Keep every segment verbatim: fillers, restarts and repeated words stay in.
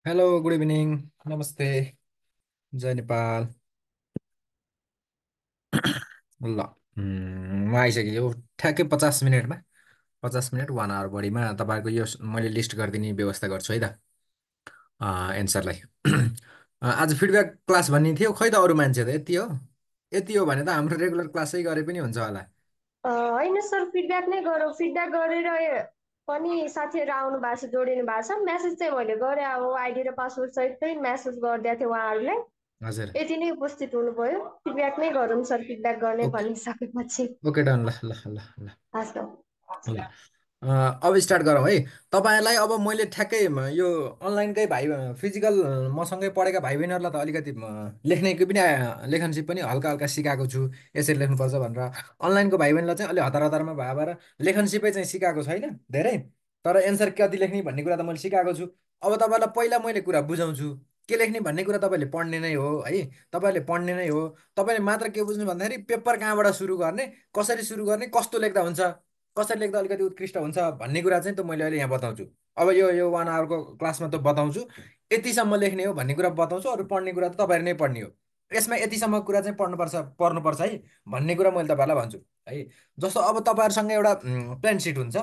Hello good evening. नमस्ते। जय नेपाल। ल। उम्, म आइसकेँ यो ठ्याक्कै पचास मिनटमा। पचास मिनट वान आवर बढीमा तपाईँको यो स- मैले लिस्ट गरिदिने व्यवस्था गर्छु है त एन्सरलाई। आज फिडब्याक क्लास भन्ने थियो, खै त अरू मान्छे त यति हो। यति हो भने त हाम्रो रेगुलर क्लासै गरे पनि हुन्छ होला। अ, होइन सर, फिडब्याक नै गरौँ। फिडब्याक गरेर ए- पनि साथीहरू आउनु भएको छ, जोडिनु भएको छ। म्यासेज चाहिँ मैले गरेँ, अब आइडी र पासवर्ड सहितै म्यासेज गरिदिएको थिएँ उहाँहरूलाई। हजुर। यति नै उपस्थित हुनु भयो। फिडब्याक नै गरौँ सर, फिडब्याक गर्ने ओके। भनिसकेपछि। Okay done. ल ल ल ल। हस् त। ल अ, अब स्टार्ट गरौँ है। तपाईँहरूलाई अब मैले ठ्याक्कै म- यो अनलाइनकै भाइ फिजिकल मसँगै पढेका भाइ बहिनीहरूलाई त अलिकति म, लेख्नेको पनि आ, लेखन सिप पनि हल्का हल्का सिकाएको छु, यसरी लेख्नुपर्छ भनेर। अनलाइनको भाइ बहिनीलाई चाहिँ अलि हतार हतारमा भए भएर लेखन सिपै चाहिँ सिकाएको छैन धेरै। तर एन्सर कति लेख्ने भन्ने कुरा त मैले सिकाएको छु। अब तपाईँलाई पहिला मैले कुरा बुझाउँछु। के लेख्ने भन्ने कुरा तपाईँले पढ्ने नै हो है। तपाईँले पढ्ने नै हो। तपाईँले मात्र के बुझ्नु भन्दाखेरि पेपर कहाँबाट सुरु गर्ने, कसरी सुरु गर्ने, कस्तो लेख्दा हुन्छ, कसरी लेख्दा अलिकति उत्कृष्ट हुन्छ भन्ने कुरा चाहिँ त मैले अहिले यहाँ बताउँछु। अब यो यो वान आवरको क्लासमा त बताउँछु। यतिसम्म लेख्ने हो भन्ने कुरा बताउँछु, अरू पढ्ने कुरा त तपाईँहरू नै पढ्ने हो। यसमा यतिसम्म कुरा चाहिँ पढ्नुपर्छ पर्नुपर्छ है भन्ने कुरा मैले तपाईँहरूलाई भन्छु है। जस्तो अब तपाईँहरूसँग एउटा प्लान सिट हुन्छ।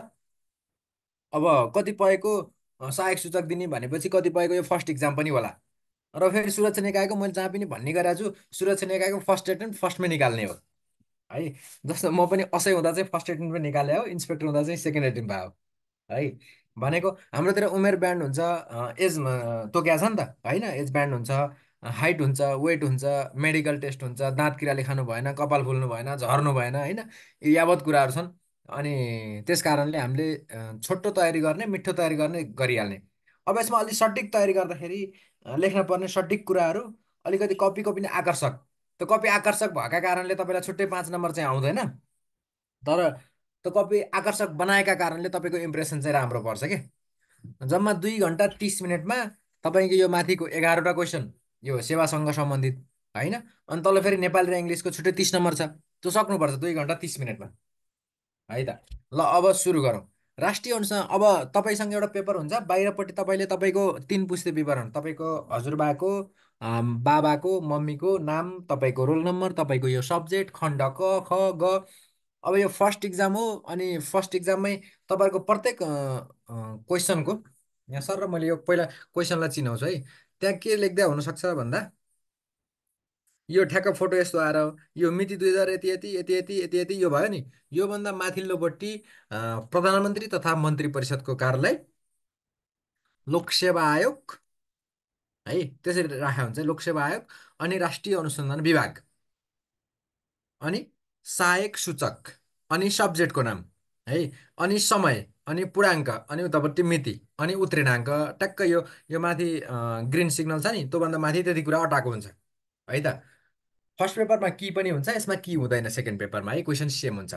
अब कतिपयको अ, सहायक सूचक दिने भनेपछि कतिपयको यो फर्स्ट इक्जाम पनि होला। र फेरि सुरक्षा निकायको मैले जहाँ पनि भन्ने गरेको छु, सुरक्षा निकायको फर्स्ट एटेम्प फर्स्टमै निकाल्ने हो है। जस्तो म पनि असै हुँदा चाहिँ फर्स्ट एटेम्प पनि निकाले हो, इन्सपेक्टर हुँदा चाहिँ सेकेन्ड एटेम्प भयो है। भनेको हाम्रोतिर उमेर ब्यान्ड हुन्छ, एज तोक्या छ नि त होइन। एज ब्यान्ड हुन्छ, हाइट हुन्छ, वेट हुन्छ, मेडिकल टेस्ट हुन्छ, दाँत किराले खानु भएन, कपाल फुल्नु भएन, झर्नु भएन होइन। यी यावत कुराहरू छन्। अनि त्यस कारणले हामीले अ, छोटो तयारी गर्ने, मिठो तयारी गर्ने गरिहाल्ने। अब यसमा अलिक सटिक तयारी गर्दाखेरि अ, लेख्न पर्ने सटिक कुराहरू अलिकति कपीको पनि आकर्षक। त्यो कपी आकर्षक भएका कारणले तपाईँलाई छुट्टै पाँच नम्बर चाहिँ आउँदैन। तर त्यो कपी आकर्षक बनाएका कारणले तपाईँको इम्प्रेसन चाहिँ राम्रो पर्छ कि। जम्मा दुई घन्टा तिस मिनटमा तपाईँको यो माथिको एघारवटा क्वेसन यो सेवासँग सम्बन्धित होइन। अनि तल फेरि नेपाली र इङ्ग्लिसको छुट्टै तिस नम्बर छ। त्यो सक्नुपर्छ दुई घन्टा तिस मिनटमा है त। ल अब सुरु गरौँ। राष्ट्रिय अनुसार अब तपाईँसँग एउटा पेपर हुन्छ, बाहिरपट्टि तपाईँले तपाईँको तिन पुस्ते विवरण, तपाईँको हजुरबाको आम, बाबाको मम्मीको नाम, तपाईँको रोल नम्बर, तपाईँको यो सब्जेक्ट खण्ड क ख ग। अब यो फर्स्ट इक्जाम हो अनि फर्स्ट इक्जाममै तपाईँहरूको प्रत्येक क्वेसनको यहाँ सर र मैले यो पहिला क्वेसनलाई चिनाउँछु है। त्यहाँ के लेख्दै हुनसक्छ भन्दा यो ठ्याक्क फोटो यस्तो आएर यो मिति दुई हजार यति यति यति यति यति यति यो भयो नि। योभन्दा माथिल्लोपट्टि अ, प्रधानमन्त्री तथा मन्त्री परिषदको कार्यालय, लोकसेवा आयोग है, त्यसरी राखेको हुन्छ लोकसेवा आयोग। अनि राष्ट्रिय अनुसन्धान विभाग, अनि सहायक सूचक, अनि सब्जेक्टको नाम है, अनि समय, अनि पूर्णाङ्क, अनि उतापट्टि मिति, अनि उत्तीर्णाङ्क। ट्याक्क यो यो माथि ग्रिन सिग्नल छ नि त्योभन्दा माथि त्यति कुरा अटाएको हुन्छ है त। फर्स्ट पेपरमा की पनि हुन्छ, यसमा की हुँदैन सेकेन्ड पेपरमा है, क्वेसन सेम हुन्छ।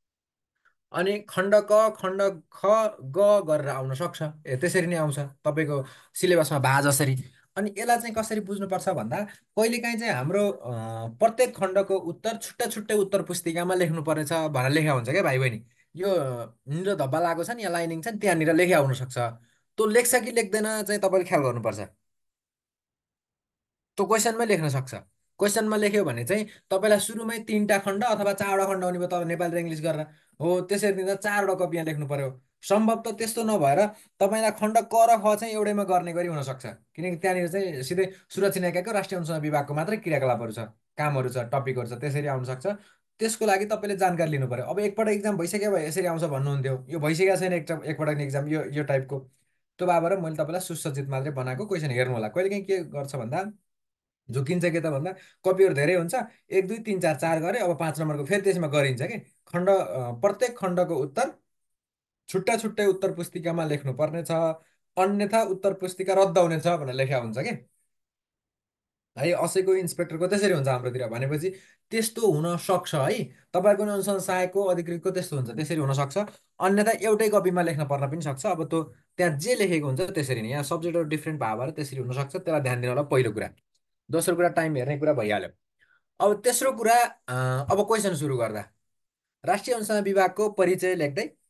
अनि खण्ड क खण्ड ख ग गरेर आउन सक्छ, ए त्यसरी नै आउँछ तपाईँको सिलेबसमा भए जसरी। अनि यसलाई चाहिँ कसरी बुझ्नुपर्छ भन्दा कहिलेकाहीँ चाहिँ हाम्रो अ, प्रत्येक खण्डको उत्तर छुट्टा छुट्टै उत्तर पुस्तिकामा लेख्नु पर्नेछ भनेर लेखा हुन्छ क्या भाइ बहिनी। यो निलो धब्बा लागेको छ नि यहाँ लाइनिङ छ नि त्यहाँनिर लेखा हुनसक्छ। त्यो लेख्छ कि लेख्दैन चाहिँ तपाईँले ख्याल गर्नुपर्छ। त्यो क्वेसनमै लेख्न सक्छ। क्वेसनमा लेख्यो भने चाहिँ तपाईँलाई सुरुमै तिनवटा खण्ड अथवा चारवटा खण्ड आउने भयो तपाईँ नेपाली र इङ्ग्लिस गरेर। हो त्यसरी दिँदा चारवटा कपी यहाँ लेख्नु पर्यो। सम्भव त त्यस्तो नभएर तपाईँलाई खण्ड क र ख चाहिँ एउटैमा गर्ने गरी हुनसक्छ। किनकि त्यहाँनिर चाहिँ सिधै सुरक्षा निकायको राष्ट्रिय अनुसन्धान विभागको मात्रै क्रियाकलापहरू छ, कामहरू छ, टपिकहरू छ, त्यसरी आउन सक्छ। त्यसको लागि तपाईँले जानकारी लिनु पर्यो। अब एकपल्ट इक्जाम भइसक्यो भए यसरी आउँछ भन्नुहुन्थ्यो, यो भइसकेको छैन एक एकपटक इक्जाम यो यो टाइपको। त्यो भएर मैले तपाईँलाई सुसज्जित मात्रै बनाएको क्वेसन हेर्नु होला। कहिलेकाहीँ के गर्छ भन्दा झुकिन्छ के त भन्दा कपीहरू धेरै हुन्छ, एक दुई तिन चार चार गरे अब पाँच नम्बरको फेरि त्यसमा गरिन्छ कि खण्ड अ, प्रत्येक खण्डको उत्तर छुट्टा छुट्टै उत्तर पुस्तिकामा लेख्नु पर्नेछ, अन्यथा उत्तर पुस्तिका रद्द हुनेछ भनेर लेखा हुन्छ कि है। असैको इन्सपेक्टरको त्यसरी हुन्छ हाम्रोतिर भनेपछि त्यस्तो हुन सक्छ है। तपाईँहरूको अनुसार सहायकको अधिकृतको त्यस्तो हुन्छ, त्यसरी हुनसक्छ। अन्यथा एउटै कपीमा लेख्न पर्न पनि सक्छ। अब त्यो त्यहाँ जे लेखेको हुन्छ त्यसरी नै यहाँ सब्जेक्टहरू डिफ्रेन्ट भए भएर त्यसरी हुनसक्छ, त्यसलाई ध्यान दिनु होला पहिलो कुरा। दोस्रो कुरा टाइम हेर्ने कुरा भइहाल्यो। अब तेस्रो कुरा अ, अब क्वेसन सुरु गर्दा राष्ट्रिय अनुसन्धान विभागको परिचय लेख्दै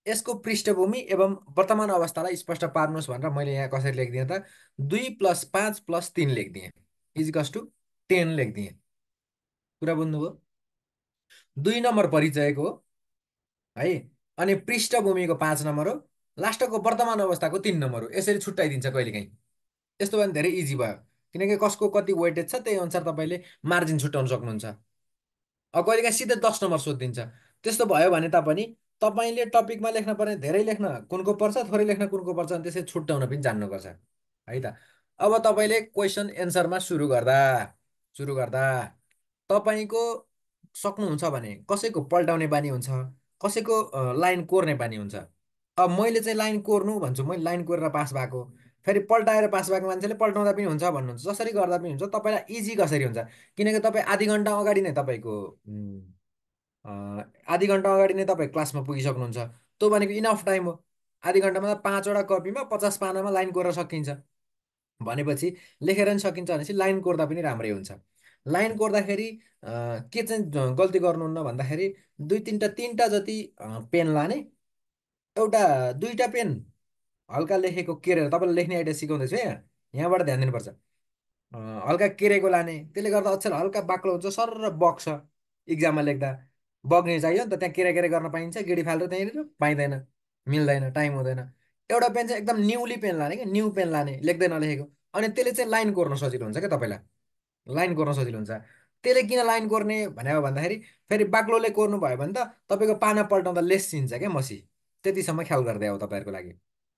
यसको पृष्ठभूमि एवं वर्तमान अवस्थालाई स्पष्ट पार्नुहोस् भनेर मैले यहाँ कसरी लेखिदिएँ त, दुई प्लस पाँच प्लस तिन लेखिदिएँ इजिकस टु टेन लेखिदिएँ। कुरा बुझ्नुभयो? दुई नम्बर परिचयको हो है, अनि पृष्ठभूमिको पाँच नम्बर हो, लास्टको वर्तमान अवस्थाको तिन नम्बर हो। यसरी छुट्याइदिन्छ कहिलेकाहीँ। यस्तो भयो भने धेरै इजी भयो, किनकि कसको कति वेटेज छ त्यही अनुसार तपाईँले मार्जिन छुट्याउन सक्नुहुन्छ। अब कहिलेकाहीँ सिधै दस नम्बर सोधिदिन्छ। त्यस्तो भयो भने तापनि तपाईँले टपिकमा लेख्न पर्ने धेरै लेख्न कुनको पर्छ, थोरै लेख्न कुनको पर्छ, अनि त्यसै छुट्याउन पनि जान्नुपर्छ है त। अब तपाईँले क्वेसन एन्सरमा सुरु गर्दा सुरु गर्दा तपाईँको सक्नुहुन्छ भने कसैको पल्टाउने बानी हुन्छ, कसैको अ, लाइन कोर्ने बानी हुन्छ। अब मैले चाहिँ लाइन कोर्नु भन्छु, मैले लाइन कोरेर पास भएको, फेरि पल्टाएर पास भएको मान्छेले पल्टाउँदा पनि हुन्छ भन्नुहुन्छ। जसरी गर्दा पनि हुन्छ। तपाईँलाई इजी कसरी हुन्छ, किनकि तपाईँ आधी घन्टा अगाडि नै तपाईँको उम्, अ, आधी घन्टा अगाडि नै तपाईँ क्लासमा पुगिसक्नुहुन्छ। त्यो भनेको इनफ टाइम हो। आधी घन्टामा त पाँचवटा कपीमा पचास पानामा लाइन कोर्न सकिन्छ भनेपछि, लेखेर नि सकिन्छ भनेपछि लाइन कोर्दा पनि राम्रै हुन्छ। लाइन कोर्दाखेरि अ, के चाहिँ गल्ती गर्नुहुन्न भन्दाखेरि, दुई तिनवटा तिनवटा जति अ, पेन लाने, एउटा दुईवटा पेन हल्का लेखेको केरेर, तपाईँलाई लेख्ने आइडिया सिकाउँदैछु है यहाँ, यहाँबाट ध्यान दिनुपर्छ। अ, हल्का केरेको लाने, त्यसले गर्दा अक्षर हल्का बाक्लो हुन्छ, सर र बग्छ। इक्जाममा लेख्दा बग्ने चाहियो नि त, त्यहाँ केरे केरे गर्न पाइन्छ, गेडी फाल्टो त्यहीँनिर पाइँदैन, मिल्दैन, टाइम हुँदैन। एउटा पेन चाहिँ एकदम न्युली पेन लाने, क्या न्यू पेन लाने, लेख्दै नलेखेको। अनि त्यसले चाहिँ लाइन कोर्न सजिलो हुन्छ क्या तपाईँलाई, लाइन कोर्न सजिलो हुन्छ। त्यसले किन लाइन कोर्ने भनेर भन्दाखेरि, फेरि बाक्लोले कोर्नु भयो भने त तपाईँको पाना पल्टाउँदा लेस चिन्छ क्या मसी। त्यतिसम्म ख्याल गरिदिए हो तपाईँहरूको लागि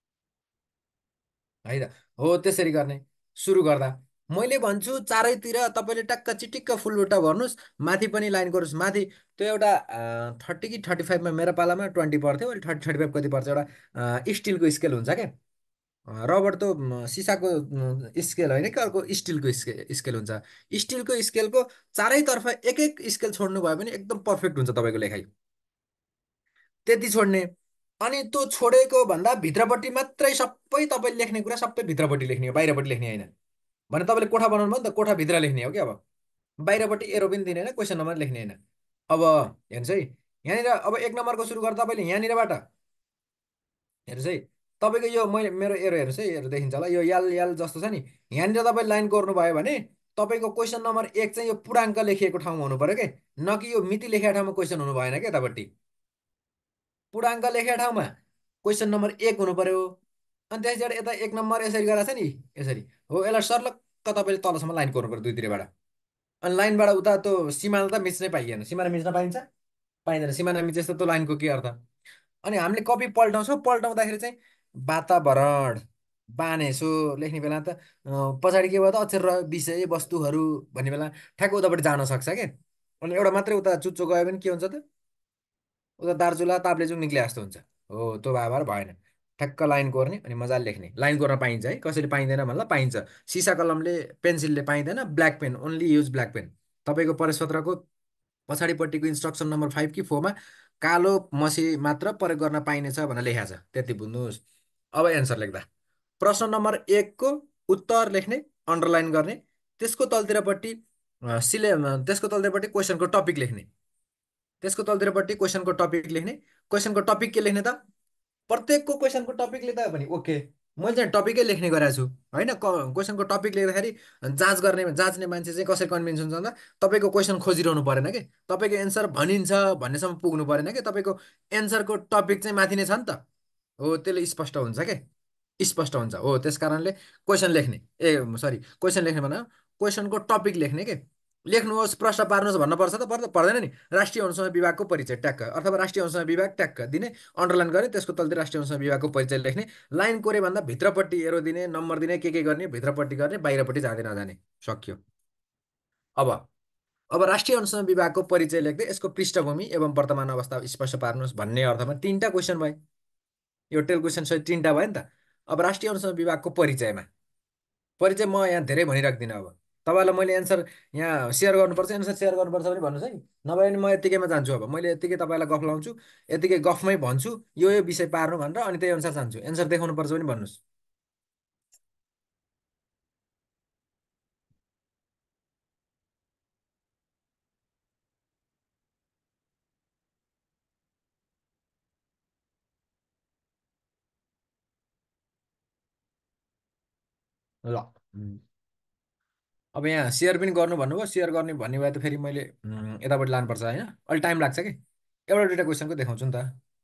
है त। हो त्यसरी गर्ने। सुरु गर्दा मैले भन्छु चारैतिर तपाईँले टक्क चिटिक्क फुलबुट्टा भर्नुहोस्, माथि पनि लाइन गर्नुहोस्। माथि त्यो एउटा थर्टी कि थर्टी फाइभमा मेरो पालामा ट्वेन्टी पर्थ्यो, अहिले थर्टी थर्टी फाइभ कति पर्छ, एउटा अ, स्टिलको स्केल हुन्छ क्या। अ, रबर त म, सिसाको म, स्केल होइन कि, अर्को स्टिलको स्केल स्केल हुन्छ। स्टिलको स्केलको चारैतर्फ एक एक स्केल छोड्नु भयो भने एकदम पर्फेक्ट हुन्छ तपाईँको लेखाइ। त्यति छोड्ने, अनि त्यो छोडेको भन्दा भित्रपट्टि मात्रै सबै तपाईँले लेख्ने कुरा सबै भित्रपट्टि लेख्ने हो, बाहिरपट्टि लेख्ने होइन। भने तपाईँले कोठा बनाउनु भयो नि त, कोठाभित्र लेख्ने हो कि। अब बाहिरपट्टि एरो पनि दिने होइन, क्वेसन नम्बर लेख्ने होइन। अब हेर्नुहोस् है, यहाँनिर अब एक नम्बरको सुरु गर्दा तपाईँले यहाँनिरबाट हेर्नुहोस् है, तपाईँको यो मैले मेरो एरो हेर्नुहोस् है, एरो देखिन्छ होला, यो यल यल जस्तो छ नि, यहाँनिर तपाईँले लाइन गर्नुभयो भने तपाईँको क्वेसन नम्बर एक चाहिँ यो पूर्णाङ्क लेखिएको ठाउँमा हुनु पर्यो क्या, न कि यो मिति लेखेको ठाउँमा क्वेसन हुनु भएन क्या यतापट्टि। पूर्णाङ्क लेखेको ठाउँमा क्वेसन नम्बर एक हुनु पर्यो। अनि त्यसबाट यता एक नम्बर यसरी गराएको छ नि, यसरी हो, यसलाई सर्लक्क तपाईँले तलसम्म लाइन गर्नु पर्यो दुईतिरबाट। अनि लाइनबाट उता त्यो सिमाना त मिच्नै पाइएन। सिमाना मिच्न पाइन्छ? पाइँदैन। सिमाना मिचेस त त्यो लाइनको के अर्थ? अनि हामीले कपी पल्टाउँछौँ, पल्टाउँदाखेरि चाहिँ वातावरण बानेसो लेख्ने बेला त अँ, पछाडि के भयो त अक्षर रह्यो, विषय वस्तुहरू भन्ने बेला ठ्याक्क उतापट्टि जान सक्छ क्या। अनि एउटा मात्रै उता चुच्चो गयो भने के हुन्छ त, उता दार्चुला ताप्लेजुङ निक्ले जस्तो हुन्छ। हो त्यो भएर भएन। ठ्याक्क लाइन कोर्ने अनि मजाले लेख्ने। लाइन कोर्न पाइन्छ है, कसैले पाइँदैन भन्ला, पाइन्छ। सिसा कलमले पेन्सिलले पाइँदैन, black pen only use black pen. तपाईँको प्रवेशपत्रको पछाडिपट्टिको इन्स्ट्रक्सन नम्बर फाइभ कि फोरमा कालो मसी मात्र प्रयोग गर्न पाइनेछ भनेर लेखाएको छ, त्यति बुझ्नुहोस्। अब एन्सर लेख्दा प्रश्न नम्बर एकको उत्तर लेख्ने, अन्डरलाइन गर्ने, त्यसको तलतिरपट्टि अ, सिले अ, त्यसको तलतिरपट्टि क्वेसनको टपिक लेख्ने, त्यसको तलतिरपट्टि क्वेसनको टपिक लेख्ने। क्वेसनको टपिक के लेख्ने त, प्रत्येकको क्वेसनको टपिक लेख्दा पनि ओके। मैले चाहिँ टपिकै लेख्ने गरेको छु होइन। क्वेसनको टपिक लेख्दाखेरि जाँच गर्ने जाँच्ने मान्छे चाहिँ कसरी कन्भिन्स हुन्छ भन्दा, तपाईँको क्वेसन खोजिरहनु परेन कि, तपाईँको एन्सर भनिन्छ भन्नेसम्म पुग्नु परेन कि, तपाईँको एन्सरको टपिक चाहिँ माथि नै छ नि त। हो त्यसले स्पष्ट हुन्छ के, स्पष्ट हुन्छ। हो त्यस कारणले क्वेसन लेख्ने, ए सरी क्वेसन लेख्ने भन, क्वेसनको टपिक लेख्ने के। लेख्नुहोस् प्रश्न पार्नुहोस् भन्नुपर्छ त, पर्द पर्दैन नि। राष्ट्रिय अनुसन्धान विभागको परिचय ट्याक्क, अथवा राष्ट्रिय अनुसन्धान विभाग ट्याक्क दिने, अन्डरलाइन गर्ने, त्यसको तलतिर राष्ट्रिय अनुसन्धान विभागको परिचय लेख्ने। लाइन कोरे भन्दा भित्रपट्टि एरो दिने, नम्बर दिने, के के गर्ने, भित्रपट्टि गर्ने, बाहिरपट्टि जाँदै नजाने, सक्यो। अब अब राष्ट्रिय अनुसन्धान विभागको परिचय लेख्दै यसको पृष्ठभूमि एवं वर्तमान अवस्था स्पष्ट पार्नुहोस् भन्ने अर्थमा तिनवटा क्वेसन भयो। यो टेल क्वेसन सहित तिनवटा भयो नि त। अब राष्ट्रिय अनुसन्धान विभागको परिचयमा, परिचय म यहाँ धेरै भनिराख्दिनँ। अब तपाईँलाई मैले एन्सर यहाँ सेयर गर्नुपर्छ, एन्सर सेयर गर्नुपर्छ भने भन्नुहोस् है, नभए भने म यत्तिकैमा जान्छु। अब मैले यत्तिकै तपाईँलाई गफ लाउँछु, यत्तिकै गफमै भन्छु यो यो विषय पार्नु भनेर, अनि त्यही अनुसार जान्छु। एन्सर देखाउनु पर्छ भने भन्नुहोस्। ल। उम्, अब यहाँ सेयर पनि गर्नु भन्नुभयो, सेयर गर्ने भन्ने भए त फेरि मैले उम्, यतापट्टि लानुपर्छ होइन, अलिक टाइम लाग्छ कि। एउटा दुइटा क्वेसनको देखाउँछु नि त।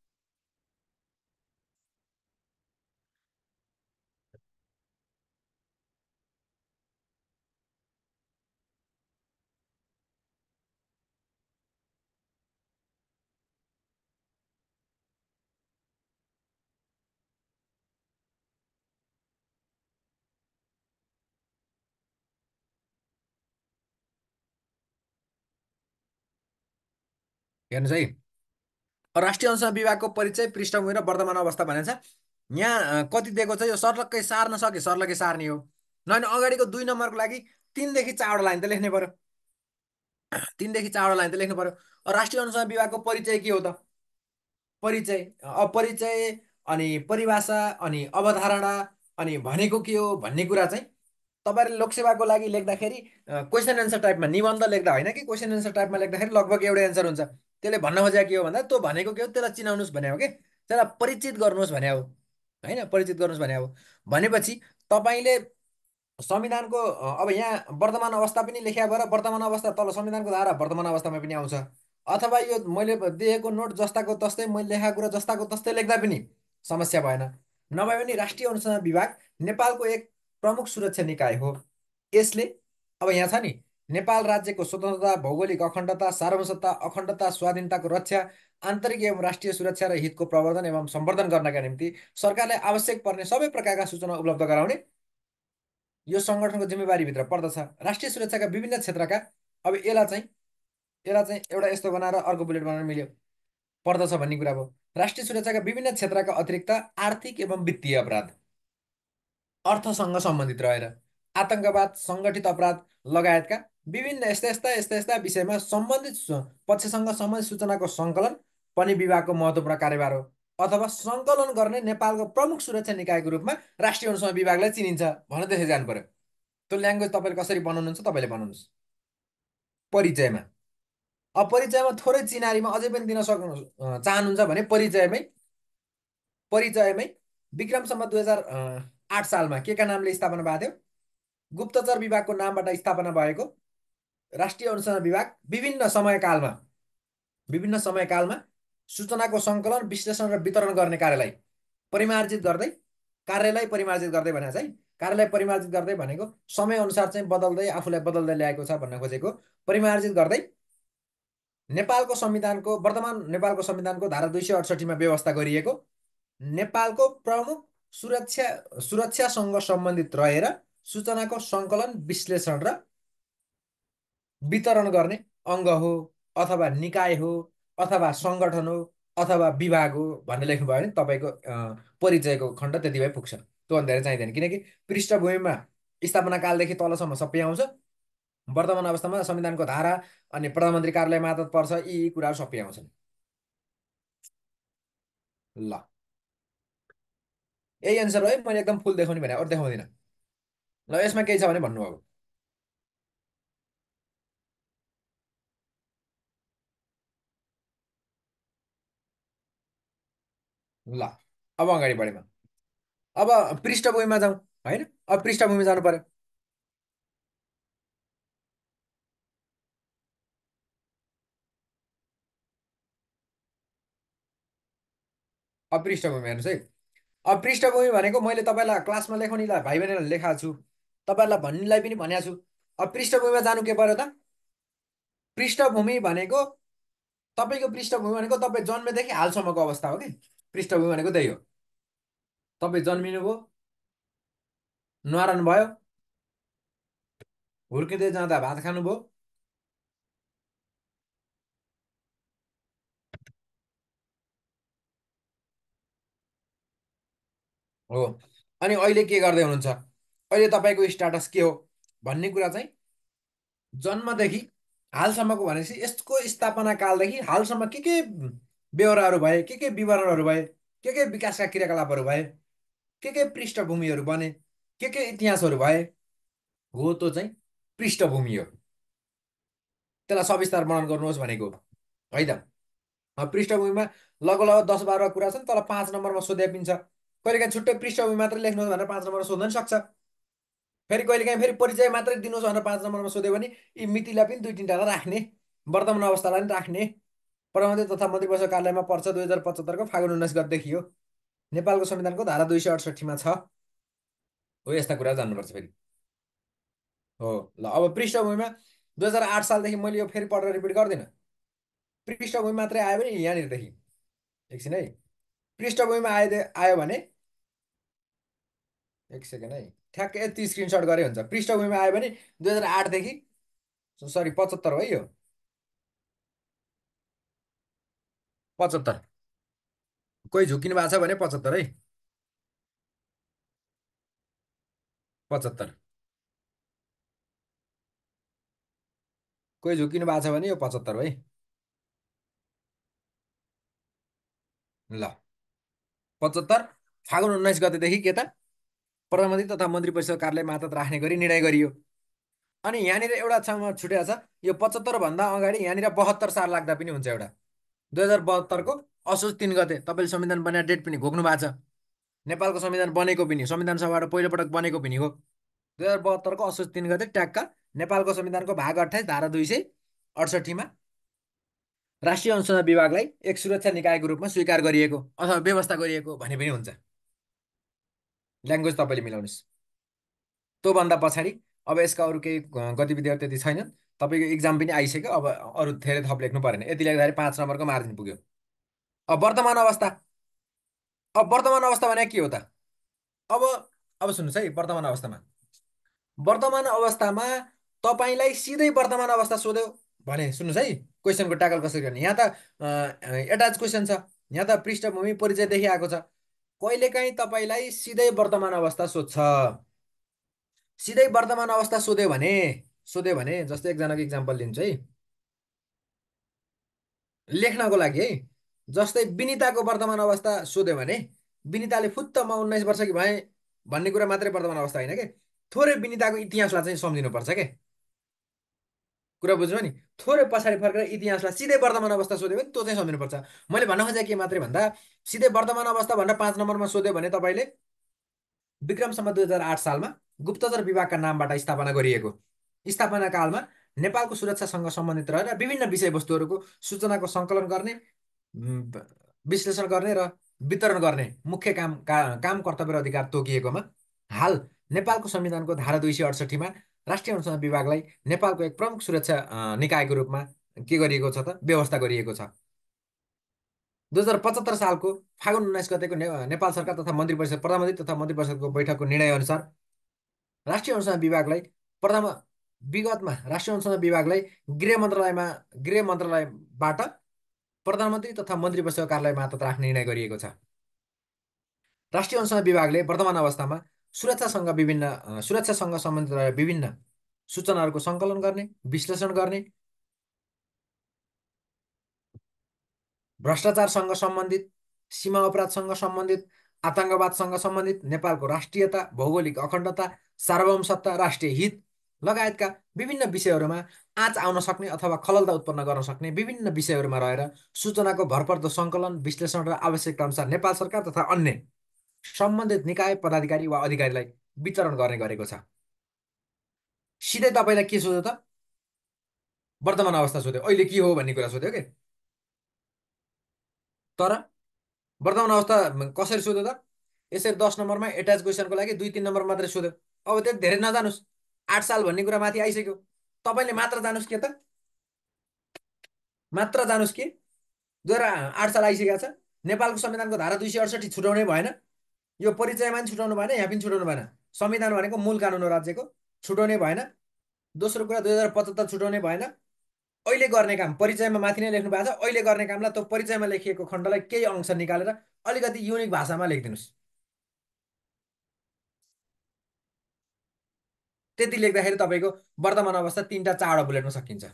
हेर्नुहोस् है, राष्ट्रिय अनुसन्धान विभागको परिचय, पृष्ठभूमि र वर्तमान अवस्था भनेको छ। यहाँ अ, कति दिएको छ, यो सर्लक्कै सार्न सक्यो, सर्लक्कै सार्ने हो। नभए अगाडिको दुई नम्बरको लागि तिनदेखि चारवटा लाइन त लेख्नै पर्यो। तिनदेखि चारवटा लाइन त लेख्नु पर्यो। राष्ट्रिय अनुसन्धान विभागको परिचय के हो त? परिचय, अपरिचय, अनि परिभाषा, अनि अवधारणा, अनि भनेको के हो भन्ने कुरा चाहिँ तपाईँहरूले लोकसेवाको लागि लेख्दाखेरि क्वेसन एन्सर टाइपमा निबन्ध लेख्दा होइन कि, क्वेसन एन्सर टाइपमा लेख्दाखेरि लगभग एउटै एन्सर हुन्छ। त्यसले भन्न खोजेको के हो भन्दा त्यो भनेको के हो त्यसलाई चिनाउनुहोस् भने हो कि, त्यसलाई परिचित गर्नुहोस् भने हो, होइन परिचित गर्नुहोस् भने हो। भनेपछि तपाईँले संविधानको अ, अब यहाँ वर्तमान अवस्था पनि लेख्या भएर वर्तमान अवस्था तल संविधानको धारा वर्तमान अवस्थामा पनि आउँछ। अथवा यो मैले दिएको नोट जस्ताको तस्तै मैले लेखाएको कुरा जस्ताको तस्तै लेख्दा पनि समस्या भएन। नभए पनि राष्ट्रिय अनुसन्धान विभाग नेपालको एक प्रमुख सुरक्षा निकाय हो। यसले अब यहाँ छ नि, नेपाल राज्यको स्वतन्त्रता, भौगोलिक अखण्डता, सार्वभौमसत्ता, अखण्डता, स्वाधीनताको रक्षा, आन्तरिक एवं राष्ट्रिय सुरक्षा र हितको प्रवर्धन एवं सम्वर्धन गर्नका निम्ति सरकारले आवश्यक पर्ने सबै प्रकारका सूचना उपलब्ध गराउने यो सङ्गठनको जिम्मेवारीभित्र पर्दछ। राष्ट्रिय सुरक्षाका विभिन्न क्षेत्रका, अब यसलाई चाहिँ यसलाई चाहिँ एउटा यस्तो बनाएर अर्को बुलेट बनाएर मिल्यो, पर्दछ भन्ने कुरा भयो। राष्ट्रिय सुरक्षाका विभिन्न क्षेत्रका अतिरिक्त आर्थिक एवं वित्तीय अपराध, अर्थसँग सम्बन्धित रहेर आतङ्कवाद, सङ्गठित अपराध लगायतका विभिन्न यस्ता यस्ता यस्ता यस्ता विषयमा सम्बन्धित सु- पक्षसँग सम्बन्धित सूचनाको सङ्कलन पनि विभागको महत्त्वपूर्ण कार्यभार हो। अथवा सङ्कलन गर्ने नेपालको प्रमुख सुरक्षा निकायको रूपमा राष्ट्रिय अनुसन्धान विभागलाई चिनिन्छ भनेर त्यसरी जानु पर्यो। त्यो ल्याङ्ग्वेज तपाईँले कसरी बनाउनुहुन्छ तपाईँले बनाउनुहोस्। परिचयमा, अपरिचयमा थोरै चिनारीमा अझै पनि दिन सक्नु अँ, चाहनुहुन्छ भने परिचयमै, परिचयमै विक्रम सम्वत दुई हजार अँ, आठ सालमा के का नामले स्थापना भएको थियो? गुप्तचर विभागको नामबाट स्थापना भएको राष्ट्रिय अनुसन्धान विभाग विभिन्न समयकालमा विभिन्न समयकालमा सूचनाको सङ्कलन, विश्लेषण र वितरण गर्ने कार्यलाई परिमार्जित गर्दै, कार्यलाई परिमार्जित गर्दै भनेको चाहिँ, कार्यलाई परिमार्जित गर्दै भनेको समय अनुसार चाहिँ बदल्दै आफूलाई बदल्दै ल्याएको छ भन्न खोजेको। परिमार्जित गर्दै नेपालको संविधानको, वर्तमान नेपालको संविधानको धारा दुई सय अडसठीमा व्यवस्था गरिएको नेपालको प्रमुख सुरक्षा सुरक्षासँग सम्बन्धित रहेर सूचनाको सङ्कलन, विश्लेषण र वितरण गर्ने अङ्ग हो, अथवा निकाय हो, अथवा सङ्गठन हो, अथवा विभाग हो भनेर लेख्नुभयो भने तपाईँको अँ, परिचयको खण्ड त्यति भए पुग्छ। त्योभन्दा धेरै चाहिँदैन, किनकि पृष्ठभूमिमा स्थापना कालदेखि तलसम्म सबै आउँछ। वर्तमान अवस्थामा संविधानको धारा अनि प्रधानमन्त्री कार्यालय मातहत पर्छ, यी यी कुराहरू सबै आउँछन्। ल, यही एन्सर हो है, मैले एकदम फुल देखाउने भने अरू देखाउँदिनँ। ल, यसमा केही छ भने भन्नु अब। ल, अब अगाडि बढेमा, अब पृष्ठभूमिमा जाउँ होइन, अब पृष्ठभूमि जानु पर्यो। अब पृष्ठभूमि हेर्नुहोस् है। अब पृष्ठभूमि भनेको मैले तपाईँलाई क्लासमा लेखाउनेलाई भाइ बहिनीलाई लेखाएको छु, तपाईँहरूलाई भन्नेलाई पनि भनेको छु। अब पृष्ठभूमिमा जानु के पर्यो त? पृष्ठभूमि भनेको तपाईँको पृष्ठभूमि भनेको तपाईँ जन्मेदेखि हालसम्मको अवस्था हो कि। पृष्ठभूमि भनेको त्यही हो। तपाईँ जन्मिनुभयो, न्वारान भयो, हुर्किँदै जाँदा भात खानुभयो, हो, अनि अहिले के गर्दै हुनुहुन्छ, अहिले तपाईँको स्टाटस के हो भन्ने कुरा चाहिँ जन्मदेखि हालसम्मको भनेपछि यसको स्थापना कालदेखि हालसम्म के के बेहोराहरू भए, के के विवरणहरू भए, के के विकासका क्रियाकलापहरू भए, के के पृष्ठभूमिहरू बने, के के इतिहासहरू भए, हो त्यो चाहिँ पृष्ठभूमि हो। त्यसलाई सविस्तार वर्णन गर्नुहोस् भनेको हो है त। अब पृष्ठभूमिमा लगभग दस बाह्र कुरा छन्, तर पाँच नम्बरमा सोधे पिन्छ। कहिलेकाहीँ छुट्टै पृष्ठभूमि मात्रै लेख्नुहोस् भनेर पाँच नम्बरमा सोध्न नि सक्छ। फेरि कहिलेकाहीँ फेरि परिचय मात्रै दिनुहोस् भनेर पाँच नम्बरमा सोध्यो भने यी मितिलाई पनि दुई तिनवटा राख्ने, वर्तमान अवस्थालाई पनि राख्ने। प्रधानमन्त्री तथा मन्त्री परिषद कार्यालयमा पर्छ दुई हजार पचहत्तरको फागुन उन्नाइस गतेदेखि हो। नेपालको संविधानको धारा दुई सय अडसट्ठीमा छ। हो यस्ता कुरा जान्नुपर्छ फेरि। हो ल अब पृष्ठभूमिमा दुई हजार आठ सालदेखि मैले यो फेरि पढेर रिपिट गर्दिनँ। पृष्ठभूमि मात्रै आयो भने यहाँनिरदेखि एकछिन है, पृष्ठभूमिमा आयो आयो भने एक सेकेन्ड है, ठ्याक्कै यति स्क्रिनसट गरे हुन्छ। पृष्ठभूमिमा आयो भने दुई हजार आठदेखि सरी पचहत्तर हो है यो, पचहत्तर। कोही झुकिनु भएको छ भने पचहत्तर है, पचहत्तर। कोही झुकिनु भएको छ भने यो पचहत्तर हो है। ल पचहत्तर फागुन उन्नाइस गतेदेखि के त प्रधानमन्त्री तथा मन्त्री परिषद कार्यालय मातहत राख्ने गरी निर्णय गरियो। अनि यहाँनिर एउटा ठाउँमा छुटेको छ, यो पचहत्तर भन्दा अगाडि यहाँनिर बहत्तर साल लाग्दा पनि हुन्छ। एउटा दुई हजार बहत्तरको असोज तिन गते तपाईँले संविधान बनाएर डेट पनि घोक्नु भएको छ। नेपालको संविधान बनेको पनि संविधान सभाबाट पहिलोपटक बनेको पनि हो दुई हजार बहत्तरको असोज तिन गते ट्याक्क नेपालको संविधानको भाग अठाइस धारा दुई सय अडसट्ठीमा राष्ट्रिय अनुसन्धान विभागलाई एक सुरक्षा निकायको रूपमा स्वीकार गरिएको अथवा व्यवस्था गरिएको भने पनि हुन्छ। ल्याङ्ग्वेज तपाईँले मिलाउनुहोस्। त्योभन्दा पछाडि अब यसका अरू केही गतिविधिहरू त्यति छैनन्। तपाईँको इक्जाम पनि आइसक्यो, अब अरू धेरै थप लेख्नु परेन। यति लेख्दाखेरि पाँच नम्बरको मार्जिन पुग्यो। अब वर्तमान अवस्था, अब वर्तमान अवस्था भने के हो त? अब अब सुन्नुहोस् है, वर्तमान अवस्थामा वर्तमान अवस्थामा तपाईँलाई सिधै वर्तमान अवस्था सोध्यो भने सुन्नुहोस् है, क्वेसनको ट्याकल कसरी गर्ने। यहाँ त एटाच क्वेसन छ, यहाँ त पृष्ठभूमि परिचयदेखि आएको छ। कहिलेकाहीँ तपाईँलाई सिधै वर्तमान अवस्था सोध्छ। सिधै वर्तमान अवस्था सोध्यो भने सोध्यो भने जस्तै एकजनाको इक्जाम्पल लिन्छु है, लेख्नको लागि है। जस्तै विनिताको वर्तमान अवस्था सोध्यो भने विनिताले फुत्त म उन्नाइस वर्ष कि भएँ भन्ने कुरा मात्रै वर्तमान अवस्था होइन के, थोरै विनिताको इतिहासलाई चाहिँ सम्झिनुपर्छ के। कुरा बुझ्नु नि, थोरै पछाडि फर्केर इतिहासलाई सिधै वर्तमान अवस्था सोध्यो भने त्यो चाहिँ सम्झिनुपर्छ। मैले भन्न खोजेँ के मात्रै भन्दा सिधै वर्तमान अवस्था भनेर पाँच नम्बरमा सोध्यो भने तपाईँले विक्रम सम्वत दुई हजार आठ सालमा गुप्तचर विभागका नामबाट स्थापना गरिएको स्थापना कालमा नेपालको सुरक्षासँग सम्बन्धित रहेर विभिन्न विषयवस्तुहरूको सूचनाको सङ्कलन गर्ने, विश्लेषण गर्ने र वितरण गर्ने मुख्य काम का, काम कर्तव्य र अधिकार तोकिएकोमा हाल नेपालको संविधानको धारा दुई सय अडसट्ठीमा राष्ट्रिय अनुसन्धान विभागलाई नेपालको एक प्रमुख सुरक्षा निकायको रूपमा के गरिएको छ त व्यवस्था गरिएको छ। दुई हजार पचहत्तर सालको फागुन उन्नाइस गतेको ने, नेपाल सरकार तथा मन्त्री परिषद प्रधानमन्त्री तथा मन्त्री परिषदको बैठकको निर्णय अनुसार राष्ट्रिय अनुसन्धान विभागलाई प्रथम विगतमा राष्ट्रिय अनुसन्धान विभागलाई गृह मन्त्रालयमा गृह मन्त्रालयबाट प्रधानमन्त्री तथा मन्त्री परिषद कार्यालय मातहत राख्ने निर्णय गरिएको छ। राष्ट्रिय अनुसन्धान विभागले वर्तमान अवस्थामा सुरक्षासँग विभिन्न सुरक्षासँग सम्बन्धित रहेर विभिन्न सूचनाहरूको सङ्कलन गर्ने, विश्लेषण गर्ने, भ्रष्टाचारसँग सम्बन्धित, सीमा अपराधसँग सम्बन्धित, आतङ्कवादसँग सम्बन्धित, नेपालको राष्ट्रियता, भौगोलिक अखण्डता, सार्वभौमसत्ता, राष्ट्रिय हित लगायतका विभिन्न विषयहरूमा आँच आउन सक्ने अथवा खललता उत्पन्न गर्न सक्ने विभिन्न विषयहरूमा रहेर सूचनाको भरपर्दो सङ्कलन, विश्लेषण र आवश्यकता अनुसार नेपाल सरकार तथा अन्य सम्बन्धित निकाय, पदाधिकारी वा अधिकारीलाई वितरण गर्ने गरेको छ। सिधै तपाईँलाई के सोध्यो त? वर्तमान अवस्था सोध्यो, अहिले के हो भन्ने कुरा सोध्यो के। तर वर्तमान अवस्था कसरी सोध्यो त? यसरी दस नम्बरमा एटाच क्वेसनको लागि दुई तिन नम्बर मात्रै सोध्यो। अब त्यति धेरै नजानुस्, आठ साल भन्ने कुरा माथि आइसक्यो। तपाईँले मात्र जानुस् के त, मात्र जानुस् कि दुई हजार आठ साल आइसकेको छ। नेपालको संविधानको धारा दुई सय अडसट्ठी छुटाउनै भएन, यो परिचयमा पनि छुटाउनु भएन, यहाँ पनि छुटाउनु भएन। संविधान भनेको मूल कानुन हो राज्यको, छुटाउनै भएन। दोस्रो कुरा दुई हजार पचहत्तर छुटाउनै भएन। अहिले गर्ने काम परिचयमा माथि नै लेख्नु भएको छ, अहिले गर्ने कामलाई त्यो परिचयमा लेखिएको खण्डलाई केही अंश निकालेर अलिकति युनिक भाषामा लेखिदिनुहोस्। त्यति लेख्दाखेरि तपाईँको वर्तमान अवस्था तिनवटा चारवटा बुलेटमा सकिन्छ।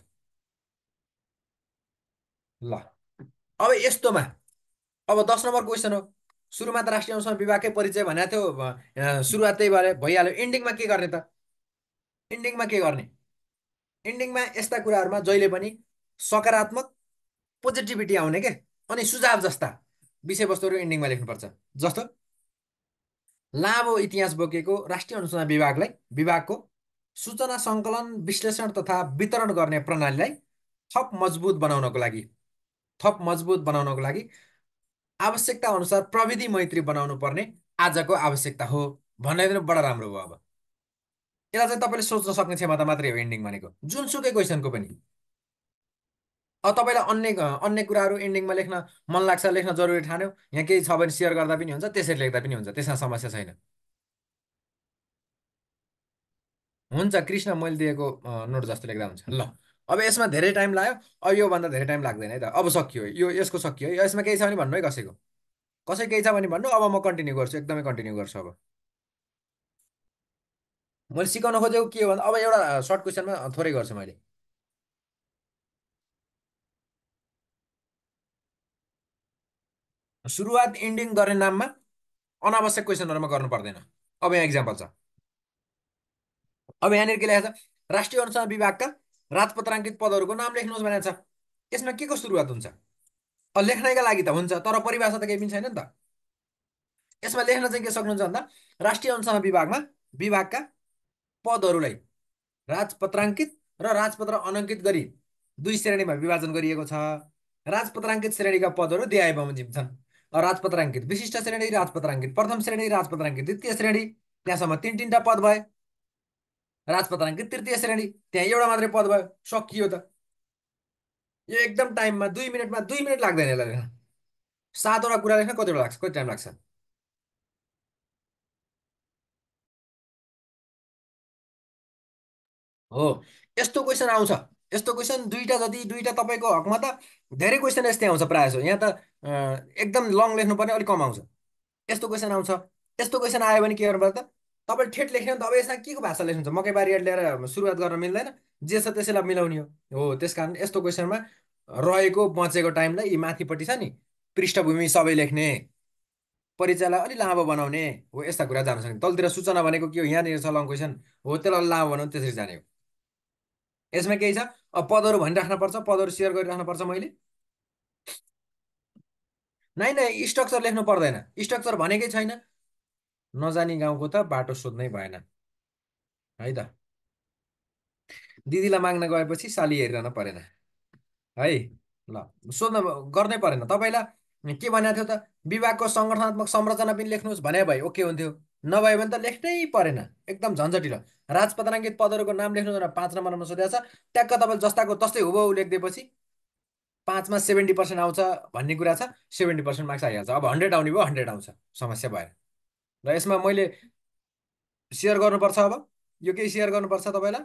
ल अब यस्तोमा अब दस नम्बर क्वेसन हो। सुरुमा त राष्ट्रिय अनुसन्धान विभागकै परिचय भनेको थियो, सुरुवात त्यही भएर भइहाल्यो। इन्डिङमा के गर्ने त? इन्डिङमा के गर्ने? इन्डिङमा यस्ता कुराहरूमा जहिले पनि सकारात्मक पोजिटिभिटी आउने के, अनि सुझाव जस्ता विषयवस्तुहरू इन्डिङमा लेख्नुपर्छ। जस्तो लामो इतिहास बोकेको राष्ट्रिय अनुसन्धान विभागलाई विभागको सूचना सङ्कलन विश्लेषण तथा वितरण गर्ने प्रणालीलाई थप मजबुत बनाउनको लागि थप मजबुत बनाउनको लागि आवश्यकता अनुसार प्रविधि मैत्री बनाउनु पर्ने आजको आवश्यकता हो भन्ने बडा राम्रो भयो। अब यसलाई चाहिँ तपाईँले सोच्न सक्ने क्षमता मात्रै हो एन्डिङ भनेको, जुनसुकै क्वेसनको पनि। अब तपाईँलाई अन्य अन्य कुराहरू एन्डिङमा लेख्न मन लाग्छ, लेख्न जरुरी ठान्यो, यहाँ केही छ भने सेयर गर्दा पनि हुन्छ, त्यसरी लेख्दा पनि हुन्छ, त्यसमा समस्या छैन। हुन्छ कृष्ण, मैले दिएको अ, नोट जस्तो लेख्दा हुन्छ ल। अब यसमा धेरै टाइम लाग्यो, अब योभन्दा धेरै टाइम लाग्दैन है त। अब सकियो, यो यसको सकियो है। यसमा केही छ भने भन्नु है कसैको, कसै केही छ भने भन्नु। अब म कन्टिन्यू गर्छु, एकदमै कन्टिन्यू गर्छु। अब मैले सिकाउन खोजेको के हो भन्दा अब एउटा सर्ट क्वेसनमा थोरै गर्छु मैले। सुरुवात इन्डिङ गर्ने नाममा अनावश्यक क्वेसनहरूमा गर्नु पर्दैन। अब यहाँ इक्जाम्पल छ। अब यहाँनिर के लेखेको छ, राष्ट्रिय अनुसन्धान विभागका राजपत्राङ्कित पदहरूको नाम लेख्नुहोस् भनेको छ। यसमा के को सुरुवात हुन्छ? अब लेख्नैका लागि त हुन्छ, तर परिभाषा त केही पनि छैन नि त। यसमा लेख्न चाहिँ के सक्नुहुन्छ भन्दा राष्ट्रिय अनुसन्धान विभागमा विभागका पदहरूलाई राजपत्राङ्कित र राजपत्र अनङ्कित गरी दुई श्रेणीमा विभाजन गरिएको छ। राजपत्राङ्कित श्रेणीका पदहरू देहाय बमोजिम छन्। राजपत्राङ्कित विशिष्ट श्रेणी, राजपत्राङ्कित प्रथम श्रेणी, राजपत्राङ्कित द्वितीय श्रेणी, त्यहाँसम्म तिन तिनवटा पद भए। राजपत्राङ्कित तृतीय श्रेणी, त्यहाँ एउटा मात्रै पद भयो, सकियो त। यो एकदम टाइममा दुई मिनटमा दुई मिनट लाग्दैन यसलाई लेख्न। सातवटा कुरा लेख्न कतिवटा लाग्छ, कति टाइम लाग्छ? हो, यस्तो क्वेसन आउँछ। यस्तो क्वेसन दुईटा जति, दुईटा तपाईँको हकमा त धेरै क्वेसन यस्तै आउँछ प्रायः जसो। यहाँ त अँ, एकदम लङ लेख्नु पर्ने, अलिक कम आउँछ। यस्तो क्वेसन आउँछ। यस्तो क्वेसन आयो भने के गर्नुपर्छ त, तपाईँले ठेट लेख्ने हो नि त। अब यसमा के को भाषा लेख्नुहुन्छ? मकैबारी लिएर सुरुवात गर्न मिल्दैन, जे छ त्यसैलाई मिलाउने हो। हो, त्यस कारण यस्तो क्वेसनमा रहेको बचेको टाइमलाई यी माथिपट्टि छ नि, पृष्ठभूमि सबै लेख्ने, परिचयलाई अलि लामो बनाउने हो, यस्ता कुरा जान सक्ने। तलतिर सूचना भनेको के हो, यहाँनिर छ लङ क्वेसन हो, त्यसलाई लामो बनाउने, त्यसरी जाने हो। यसमा केही छ, अब पदहरू भनिराख्नुपर्छ, पदहरू सेयर गरिराख्नुपर्छ मैले। नै नै स्ट्रक्चर लेख्नु पर्दैन, स्ट्रक्चर भनेकै छैन। नजानी गाउँको त बाटो सोध्नै भएन है त। दिदीलाई माग्न गएपछि साली हेरिरहन परेन है। ल, सोध्न गर्नै परेन तपाईँलाई। के भनेको थियो त, विभागको सङ्गठनात्मक संरचना पनि लेख्नुहोस् भने भए ओके हुन्थ्यो। नभए भने त लेख्नै परेन, एकदम झन्झटिलो। राजपत्राङ्कित पदहरूको नाम लेख्नु भनेर पाँच नम्बरमा सोधेको छ, ट्याक्क तपाईँले जस्ताको तस्तै हुबहु लेखिदिएपछि पाँचमा सेभेन्टी पर्सेन्ट आउँछ भन्ने कुरा छ। सेभेन्टी पर्सेन्ट मार्क्स आइहाल्छ। अब हन्ड्रेड आउने भयो, हन्ड्रेड आउँछ, समस्या भएन। र यसमा मैले सेयर गर्नुपर्छ। अब यो केही सेयर गर्नुपर्छ तपाईँलाई।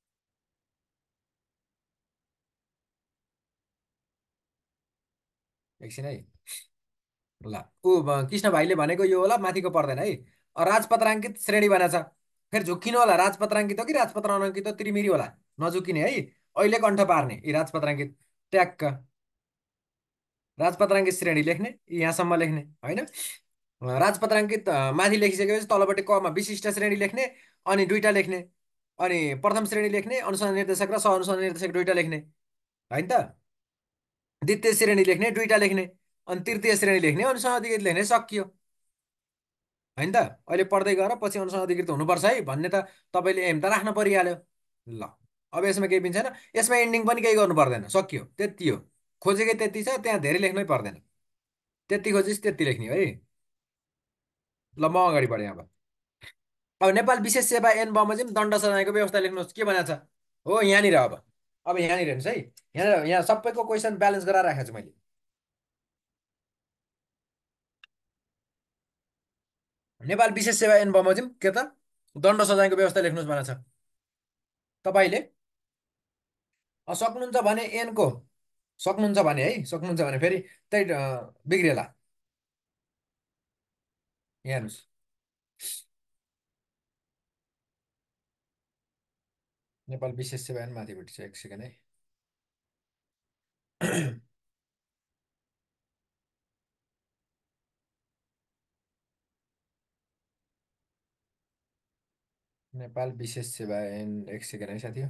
एकछिन है। ल, ऊ ब- कृष्ण भाइले भनेको यो होला, माथिको पर्दैन है। अ, राजपत्राङ्कित श्रेणी भनेको छ, फेरि झुक्किनु होला। राजपत्राङ्कित हो कि राजपत्र अनङ्कित हो, त्रिमिरी होला, नझुक्किने है। अहिले कण्ठ पार्ने यी राजपत्राङ्कित, ट्याक्क राजपत्राङ्कित श्रेणी लेख्ने, यहाँसम्म लेख्ने होइन। अ, राजपत्राङ्कित अ, माथि लेखिसकेपछि तलपट्टि कमा विशिष्ट श्रेणी लेख्ने, अनि दुईटा लेख्ने, अनि प्रथम श्रेणी लेख्ने, अनुसन्धान निर्देशक र सह अनुसन्धान निर्देशक दुईटा लेख्ने होइन त। द्वितीय श्रेणी लेख्ने, दुईटा लेख्ने, अनि तृतीय श्रेणी लेख्ने, अनुसन्धान अधिकृत लेख्ने, सकियो होइन त। अहिले पढ्दै गएर पछि अनुसन्धान अधिकृत हुनुपर्छ है भन्ने त तपाईँले एम त राख्न परिहाल्यो। ल, अब यसमा केही पनि छैन। यसमा एन्डिङ पनि केही गर्नु पर्दैन, सकियो, त्यति हो। खोजेकै त्यति छ, त्यहाँ धेरै लेख्नै पर्दैन। त्यति खोजेपछि त्यति लेख्ने हो है। ल, म अगाडि बढेँ अब। अब नेपाल विशेष सेवा ऐन बमोजिम दण्ड सजायको व्यवस्था लेख्नुहोस्, के भनेको छ हो यहाँनिर। अब अब यहाँनिर हेर्नुहोस् है, यहाँ यहाँ सबैको क्वेसन ब्यालेन्स गराएर राखेको छु मैले। नेपाल विशेष सेवा ऐन बमोजिम के त दण्ड सजायको व्यवस्था लेख्नुहोस् भनेको छ। तपाईँले अ, सक्नुहुन्छ भने ऐनको, सक्नुहुन्छ भने है, सक्नुहुन्छ भने फेरि त्यही अ, बिग्रिएला। यहाँ हेर्नुहोस्, नेपाल विशेष सेवा ऐन माथिपट्टि छ, एक सेकेन्ड है। नेपाल विशेष सेवा ऐन, एक सेकेन्ड है साथी।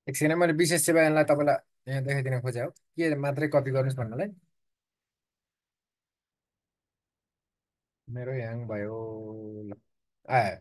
एकछिन मैले विशेष सेवालाई तपाईँलाई यहाँ देखाइदिन खोजेँ हो के मात्रै कपी गर्नुहोस् भन्नलाई। मेरो ह्याङ भयो। ल आयो।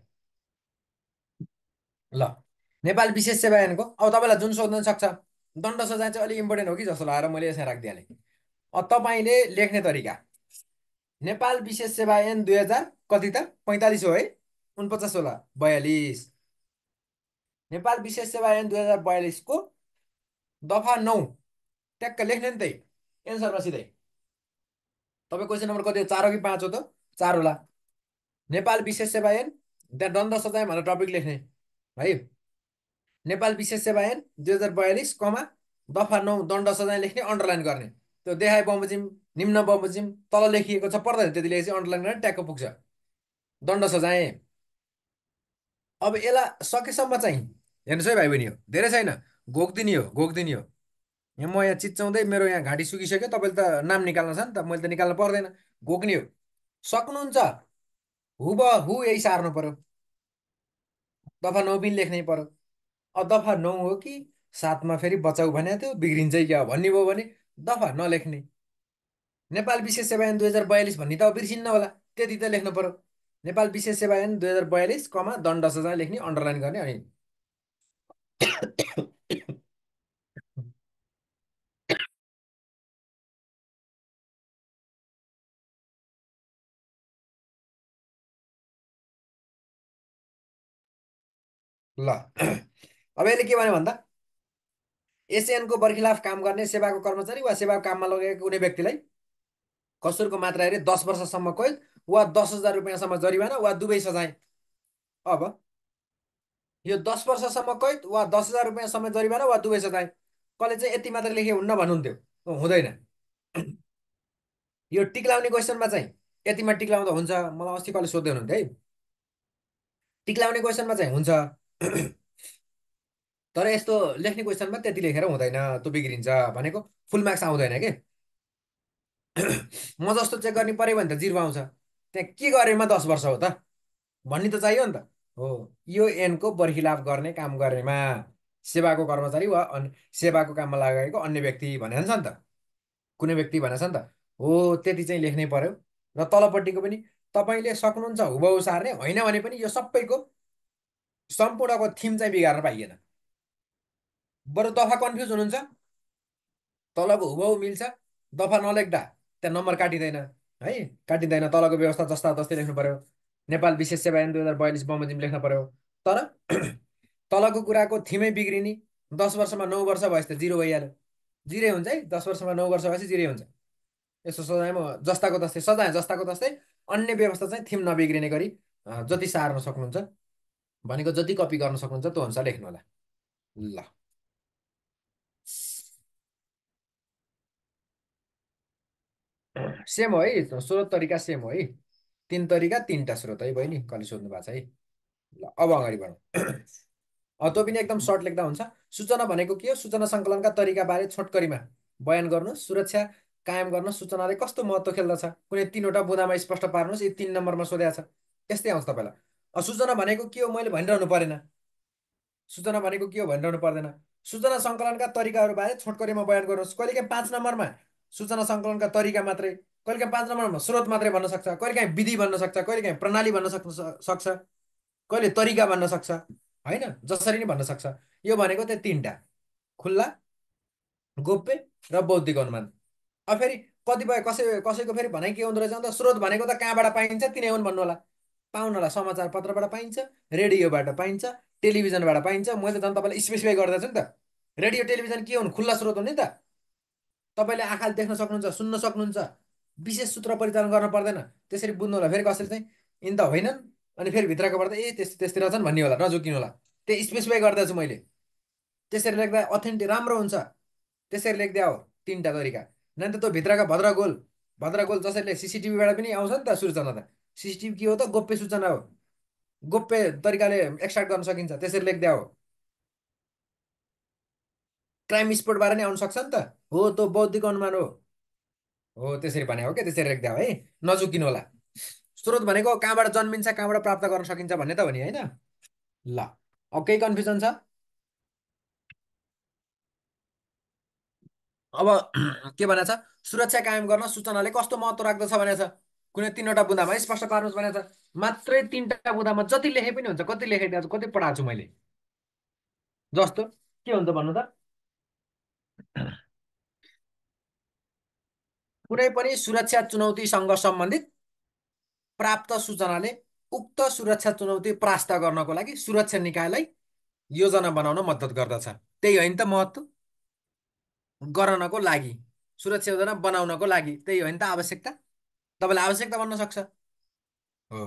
ल नेपाल विशेष सेवा ऐनको अब तपाईँलाई जुन सोध्न सक्छ। दण्ड सजाय चाहिँ अलिक इम्पोर्टेन्ट हो कि जस्तो लगाएर मैले यसमा राखिदिइहालेँ। अब तपाईँले लेख्ने तरिका नेपाल विशेष सेवा ऐन दुई हजार कति त पैँतालिस हो है। उनपचास होला बयालिस। नेपाल विशेष सेवा ऐन दुई हजार बयालिसको दफा नौ ट्याक्क लेख्ने नि त्यही एन्सरमा सिधै। तपाईँ क्वेसन नम्बर कति हो चार हो कि पाँच हो त चार होला। नेपाल विशेष सेवा ऐन त्यहाँ दण्ड सजाय भनेर टपिक लेख्ने है। नेपाल विशेष सेवा ऐन दुई हजार बयालिस कमा दफा नौ दण्ड सजाय लेख्ने अन्डरलाइन गर्ने। त्यो देखाए बमोजिम निम्न बमोजिम तल लेखिएको छ पर्दैन त्यति लेखेपछि अन्डरलाइन गरेर ट्याक्क पुग्छ दण्ड सजाय। अब यसलाई सकेसम्म चाहिँ हेर्नुहोस् है भाइ बहिनी हो धेरै छैन। घोक्दिनी हो घोक्दिनी हो। यहाँ म यहाँ चिच्याउँदै मेरो यहाँ घाँटी सुकिसक्यो तपाईँले त नाम निकाल्न छ नि त मैले त निकाल्नु पर्दैन। घोक्ने हो सक्नुहुन्छ हुबहु यही सार्नु पर्यो। दफा नौ पनि लेख्नै पर्यो। अब दफा नौ हो कि सातमा फेरि बचाउ भने थियो बिग्रिन्छै क्या भन्ने भयो भने दफा नलेख्ने। नेपाल विशेष सेवा ऐन दुई हजार बयालिस भन्ने त अब बिर्सिन्न होला त्यति त लेख्नु पर्यो। नेपाल विशेष सेवा ऐन दुई हजार बयालिस कमा दण्ड सजाय लेख्ने अन्डरलाइन गर्ने अनि ल अब यसले के भन्यो भन्दा एसएनको बर्खिलाफ काम गर्ने सेवाको कर्मचारी वा सेवाको काममा लगेको कुनै व्यक्तिलाई कसुरको मात्रा हेरी दस वर्षसम्म कैद वा दस हजार रुपियाँसम्म जरिवाना वा दुवै सजाय। अब यो दस वर्षसम्म कैद वा दस हजार रुपियाँसम्म जरिवाना वा दुवै सजाय कसले चाहिँ यति मात्र लेखे हुन्न भन्नुहुन्थ्यो। अँ, हुँदैन। यो टिक लाउने क्वेसनमा चाहिँ यतिमा टिक लाउँदा हुन्छ मलाई अस्ति कसले सोध्दै हुनुहुन्थ्यो है। टिक लाउने क्वेसनमा चाहिँ हुन्छ तर यस्तो लेख्ने क्वेसनमा त्यति लेखेर हुँदैन त्यो बिग्रिन्छ भनेको फुल मार्क्स आउँदैन के। म जस्तो चेक गर्ने पऱ्यो भने त जिरो आउँछ त्यहाँ के गरेमा दस वर्ष हो त भन्ने त चाहियो नि त। हो यो एनको बर्खिलाफ गर्ने काम गर्नेमा सेवाको कर्मचारी वा अन्य सेवाको काममा लागेको अन्य व्यक्ति भनेको छ नि त कुनै व्यक्ति भनेको छ नि त। हो त्यति चाहिँ लेख्नै पर्यो। र तलपट्टिको पनि तपाईँले सक्नुहुन्छ हुबहु सार्ने होइन भने पनि यो सबैको सम्पूर्णको थिम चाहिँ बिगार्न पाइएन। बरु दफा कन्फ्युज हुनुहुन्छ तलको हुबहु मिल्छ दफा नलेख्दा त्यहाँ नम्बर काटिँदैन है। काटिँदैन तलको व्यवस्था जस्ता तस्तै लेख्नु पर्यो। नेपाल विशेष सेवा ऐन दुई हजार बयालिस बमोजिम लेख्न पर्यो। तर तलको कुराको थिमै बिग्रिने दस वर्षमा नौ वर्ष भएपछि त जिरो भइहाल्यो। जिरै हुन्छ है दस वर्षमा नौ वर्ष भएपछि जिरै हुन्छ। यसो सजायमा जस्ताको तस्तै सजाय जस्ताको तस्तै अन्य व्यवस्था चाहिँ थिम नबिग्रिने गरी अँ, जति सार्न सक्नुहुन्छ भनेको जति कपी गर्न सक्नुहुन्छ त्यो अनुसार लेख्नु होला। ल सेम हो है स्रोत तरिका सेम हो है। तिन तरिका तिनवटा स्रोत है बहिनी कसले सोध्नु भएको छ है। ल अब अगाडि बढौँ। अँ, त्यो पनि एकदम सर्ट लेख्दा हुन्छ। सूचना भनेको के हो सूचना सङ्कलनका तरिकाबारे छोटकरीमा बयान गर्नुहोस्। सुरक्षा कायम गर्न सूचनाले कस्तो महत्त्व खेल्दछ कुनै तिनवटा बुँदामा स्पष्ट पार्नुहोस्। यी तिन नम्बरमा सोधेको छ यस्तै आउँछ तपाईँलाई। अब सूचना भनेको के हो मैले भनिरहनु परेन। सूचना भनेको के हो भनिरहनु पर्दैन। सूचना सङ्कलनका तरिकाहरू बारे छोटकरीमा बयान गर्नुहोस्। कहिलेकाहीँ पाँच नम्बरमा सूचना सङ्कलनका तरिका मात्रै कहिलेकाहीँ पाँच नम्बरमा स्रोत मात्रै भन्न सक्छ कहिलेकाहीँ विधि भन्न सक्छ कहिलेकाहीँ प्रणाली भन्न सक् सक्छ कहिले तरिका भन्न सक्छ होइन जसरी नि भन्न सक्छ। यो भनेको त्यो तिनवटा खुल्ला गोप्य र बौद्धिक अनुमान। अब फेरि कतिपय कसै कसैको फेरि भनाइ के हुँदो रहेछ भन्दा स्रोत भनेको त कहाँबाट पाइन्छ तिनै हुन् भन्नु होला। पाउनु होला समाचार पत्रबाट पाइन्छ रेडियोबाट पाइन्छ टेलिभिजनबाट पाइन्छ। मैले त झन् तपाईँलाई स्पेसिफाई गर्दैछु नि त। रेडियो टेलिभिजन के हुन् खुल्ला स्रोत हुन् नि त। तपाईँले आँखाले देख्न सक्नुहुन्छ सुन्न सक्नुहुन्छ विशेष सूत्र परिचालन गर्न पर्दैन। त्यसरी बुझ्नु होला फेरि कसैले चाहिँ यिन त होइनन् अनि फेरि भित्रकोबाट ए त्यस त्यस्तै रहेछन् भन्ने होला नझुकिनु होला। त्यही स्पेसिफाई गर्दैछु मैले। त्यसरी लेख्दा अथेन्टिक राम्रो हुन्छ। त्यसरी लेख्दा हो तिनवटा तरिका न त त्यो भित्रका भद्रगोल भद्रगोल जसरी सिसिटिभीबाट पनि आउँछ नि त सूचना त। सिसिटिभी के हो त गोप्य सूचना हो। गोप्य तरिकाले एक्सट्र्याक्ट गर्न सकिन्छ त्यसरी लेख्दा हो। क्राइम स्पोटबाट नै आउन सक्छ नि त। हो त्यो बौद्धिक अनुमान हो। हो त्यसरी भने हो क्या त्यसरी लेख्दा हो है नझुकिनु होला। स्रोत भनेको कहाँबाट जन्मिन्छ कहाँबाट प्राप्त गर्न सकिन्छ भन्ने त हो नि होइन। ल अब केही कन्फ्युजन छ अब के भनेछ, सुरक्षा कायम गर्न सूचनाले कस्तो महत्त्व राख्दछ भनेछ, कुनै तिनवटा बुँदामा स्पष्ट पार्नुहोस् भनेछ। मात्रै तिनवटा बुँदामा जति लेखे पनि हुन्छ, कति लेखिदिएको छु, कति पढाएको छु मैले, जस्तो के हुन्छ भन्नु त। कुनै पनि सुरक्षा चुनौतीसँग सम्बन्धित प्राप्त सूचनाले उक्त सुरक्षा चुनौती परास्त गर्नको लागि सुरक्षा निकायलाई योजना बनाउन मद्दत गर्दछ। त्यही होइन त महत्त्व, गर्नको लागि, सुरक्षा योजना बनाउनको लागि, त्यही होइन त आवश्यकता। तपाईँलाई आवश्यकता बन्न सक्छ। हो।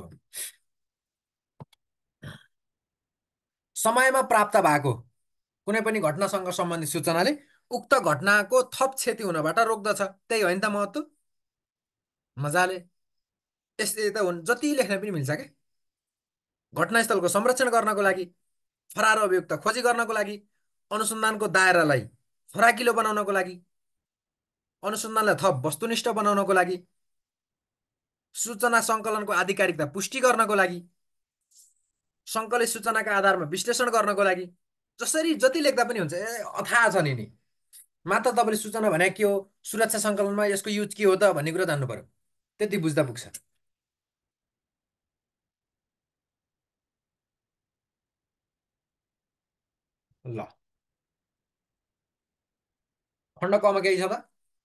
समयमा प्राप्त भएको कुनै पनि घटनासँग सम्बन्धित सूचनाले उक्त घटनाको थप क्षति हुनबाट रोक्दछ। त्यही होइन त महत्त्व। मजाले यस्तै त हुन्, जति लेख्न पनि मिल्छ क्या। घटनास्थलको संरक्षण गर्नको लागि, फरार अभियुक्त खोजी गर्नको लागि, अनुसन्धानको दायरालाई फराकिलो बनाउनको लागि, अनुसन्धानलाई थप वस्तुनिष्ठ बनाउनको लागि, सूचना सङ्कलनको आधिकारिकता पुष्टि गर्नको लागि, सङ्कलित सूचनाका आधारमा विश्लेषण गर्नको लागि, जसरी जति लेख्दा पनि हुन्छ। ए अथाहा छ नि नि। मात्र तपाईँले सूचना भने के हो, सुरक्षा सङ्कलनमा यसको युज के हो त भन्ने कुरा जान्नु पर्यो, त्यति बुझ्दा पुग्छ। ल, खण्ड कमा केही छ त?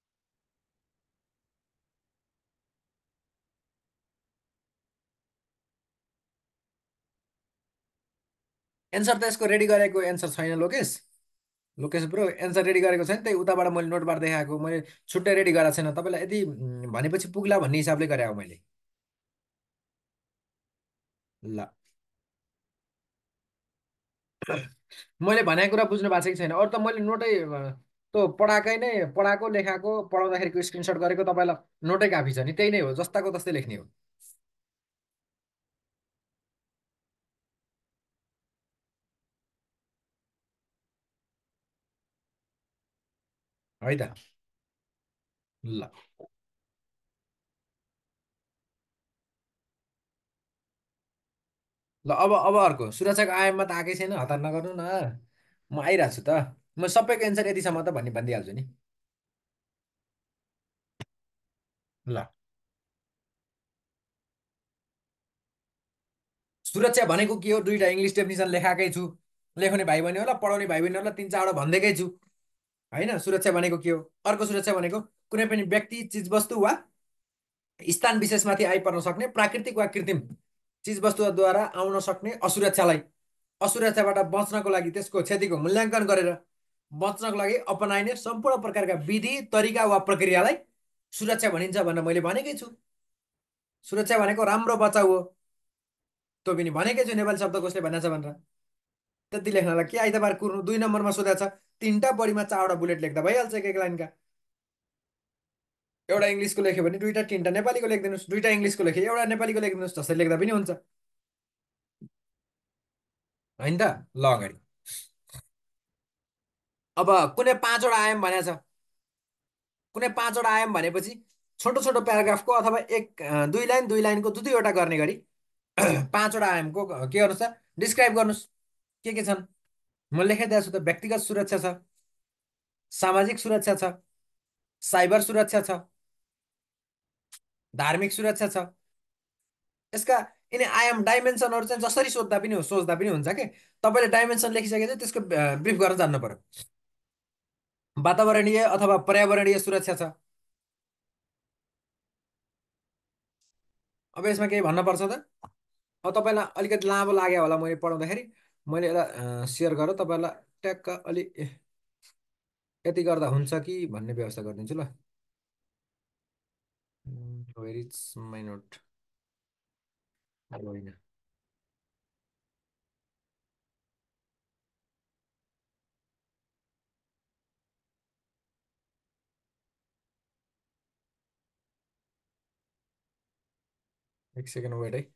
एन्सर त यसको रेडी गरेको एन्सर छैन Lokesh. Lokesh bro answer ready गरेको छैन, त्यही उताबाट मैले नोटबाट देखाएको, मैले छुट्टै रेडी गरेको छैन। तपाईँलाई यदि उम्, भनेपछि पुग्ला भन्ने हिसाबले गरे हो मैले। ल, मैले भनेको कुरा बुझ्नु भएको छ कि छैन? अरू त मैले नोटै अ, त्यो पढाएकै नै, पढाएको लेखाएको पढाउँदाखेरिको स्क्रिनसट गरेको तपाईँलाई नोटै काफी छ नि, त्यही नै हो, जस्ताको तस्तै लेख्ने हो। है त। ल ल, अब अब अर्को सुरक्षाको आयाममा त आएकै छैन, हतार नगर्नु न। म आइरहेको छु त। म सबैको एन्सर यतिसम्म त भन्ने भनिदिइहाल्छु नि। ल, सुरक्षा भनेको के हो, दुईवटा इङ्ग्लिस डेफिनिसन लेखाएकै छु। लेखाउने भाइ बहिनीहरूलाई, पढाउने भाइ बहिनीहरूलाई तिन चारवटा भनिदिएकै छु। होइन, सुरक्षा भनेको के हो? अर्को सुरक्षा भनेको कुनै पनि व्यक्ति, चिजवस्तु वा स्थान विशेषमाथि आइपर्न सक्ने प्राकृतिक वा कृत्रिम चिजवस्तुद्वारा आउन सक्ने असुरक्षालाई, असुरक्षाबाट बच्नको लागि त्यसको क्षतिको मूल्याङ्कन गरेर बच्नको लागि अपनाइने सम्पूर्ण प्रकारका विधि, तरिका वा प्रक्रियालाई सुरक्षा भनिन्छ भनेर मैले भनेकै छु। सुरक्षा भनेको राम्रो बचाउ हो, त्यो पनि भनेकै छु नेपाली शब्दकोशले भनेको छ भनेर। त्यति लेख्नलाई के आइतबार कुर्नु? दुई नम्बरमा सोधेको छ, तिनवटा बढीमा चारवटा बुलेट लेख्दा भइहाल्छ एक एक लाइनका। एउटा इङ्ग्लिसको लेख्यो भने दुईवटा तिनवटा नेपालीको लेखिदिनुहोस्, दुईवटा इङ्ग्लिसको लेख्यो एउटा नेपालीको लेखिदिनुहोस्, जसरी लेख्दा पनि हुन्छ। होइन त? ल अगाडि। अब कुनै पाँचवटा आयाम भनेको छ। कुनै पाँचवटा आयाम भनेपछि छोटो छोटो प्याराग्राफको अथवा एक अ, दुई लाइन दुई लाइनको दुई दुईवटा गर्ने गरी पाँचवटा आयामको के गर्नुहोस् त, डिस्क्राइब गर्नुहोस् के के छन्। म लेखाइदिएको छु त। व्यक्तिगत सुरक्षा छ, सामाजिक सुरक्षा छ, साइबर सुरक्षा छ, धार्मिक सुरक्षा छ। यसका यिनी आयाम डाइमेन्सनहरू चाहिँ जसरी सोद्धा पनि हो, सोच्दा पनि हुन्छ कि तपाईँले डाइमेन्सन लेखिसकेपछि त्यसको ब्रिफ गर्न जान्नु पर्यो। वातावरणीय अथवा पर्यावरणीय सुरक्षा छ। अब यसमा केही भन्नुपर्छ त? अब तपाईँलाई अलिकति लामो लाग्यो होला मैले पढाउँदाखेरि, मैले यसलाई सेयर गरेर तपाईँलाई ट्याक्क अलि यति गर्दा हुन्छ कि भन्ने व्यवस्था गरिदिन्छु ल। Where is my note? होइन, एक सेकेन्ड वेट है।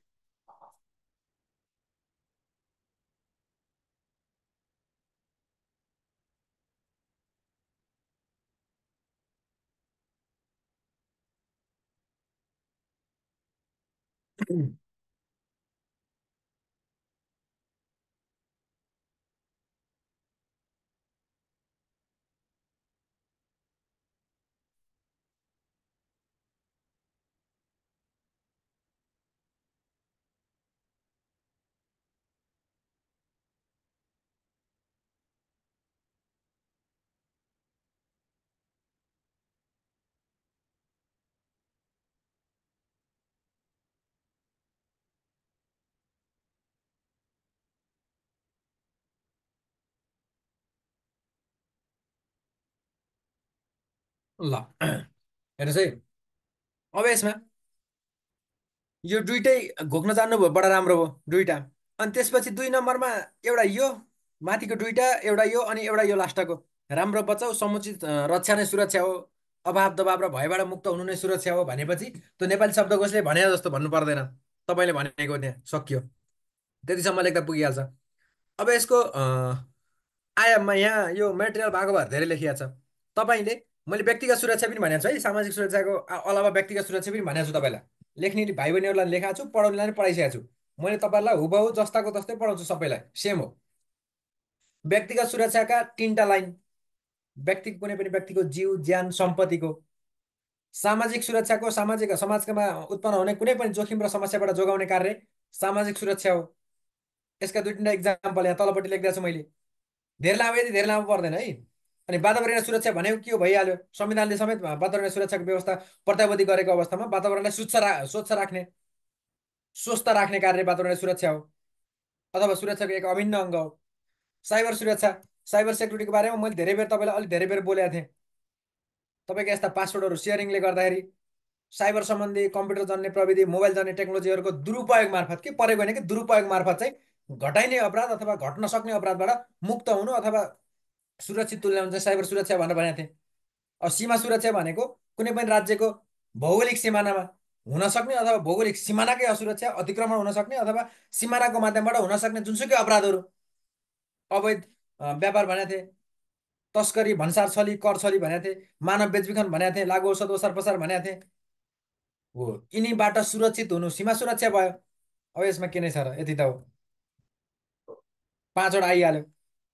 ल हेर्नुहोस् है, अब यसमा यो दुइटै घोक्न जान्नुभयो, बडा राम्रो भयो दुइटा। अनि त्यसपछि दुई नम्बरमा एउटा यो माथिको दुइटा, एउटा यो अनि एउटा यो लास्टको। राम्रो बचाउ समुचित अ, रक्षा नै सुरक्षा हो, अभाव दबाव र भयबाट मुक्त हुनु नै सुरक्षा हो भनेपछि त्यो नेपाली शब्दकोशले भने जस्तो भन्नु पर्दैन। तपाईँले भनेको त्यहाँ सकियो, त्यतिसम्म लेख्दा पुगिहाल्छ। अब यसको आयाममा यहाँ यो मेटेरियल भएको भएर धेरै लेखिएको छ। तपाईँले, मैले व्यक्तिगत सुरक्षा पनि भनेको छु है, सामाजिक सुरक्षाको अ- अलावा व्यक्तिगत सुरक्षा पनि भनेको छु तपाईँलाई। लेख्ने भाइ बहिनीहरूलाई लेखाएको छु, पढाउनेलाई पनि पढाइसकेको छु। मैले तपाईँहरूलाई हुबहु जस्ताको तस्तै पढाउँछु, सबैलाई सेम हो। व्यक्तिगत सुरक्षाका तिनवटा लाइन: व्यक्ति, कुनै पनि व्यक्तिको जीव ज्यान सम्पत्तिको। सामाजिक सुरक्षाको, सामाजिक समाजमा उत्पन्न हुने कुनै पनि जोखिम र समस्याबाट जोगाउने कार्य सामाजिक सुरक्षा हो। यसका दुई तिनवटा इक्जाम्पल यहाँ तलपट्टि लेखिदिएको छु मैले। धेरै लामो, यदि धेरै लामो पर्दैन है। अनि वातावरणीय सुरक्षा भनेको के हो भइहाल्यो, संविधानले समेत वातावरणीय सुरक्षाको व्यवस्था प्रत्याभूति गरेको अवस्थामा वातावरणलाई स्वच्छ रा स्वच्छ राख्ने, स्वस्थ राख्ने कार्य वातावरणीय सुरक्षा हो, अथवा सुरक्षाको एक अभिन्न अङ्ग हो। साइबर सुरक्षा, साइबर सेक्युरिटीको बारेमा मैले धेरै बेर तपाईँलाई अलिक धेरै बेर बोलेको थिएँ। तपाईँको यस्ता पासवर्डहरू सेयरिङले गर्दाखेरि साइबर सम्बन्धी कम्प्युटर जन्य प्रविधि, मोबाइल जन्य टेक्नोलोजीहरूको दुरुपयोग मार्फत, के परेको होइन कि दुरुपयोग मार्फत चाहिँ घटाइने अपराध अथवा घट्न सक्ने अपराधबाट मुक्त हुनु अथवा सुरक्षित तुल्याउनु चाहिँ साइबर सुरक्षा भनेर भनेको थिएँ। अब सीमा सुरक्षा भनेको कुनै पनि राज्यको भौगोलिक सिमानामा हुन सक्ने अथवा भौगोलिक सिमानाकै असुरक्षा, अतिक्रमण हुन सक्ने अथवा सिमानाको माध्यमबाट हुन सक्ने जुनसुकै अपराधहरू, अवैध अ, व्यापार भनेको थिएँ, तस्करी, भन्सार छली, कर छली भनेको थिएँ, मानव बेचबिखन भनेको थिएँ, लागु औषध ओसार पसार भनेको थिएँ। हो, यिनीबाट सुरक्षित हुनु सीमा सुरक्षा भयो। अब यसमा के नै छ र, यति त हो। पाँचवटा आइहाल्यो।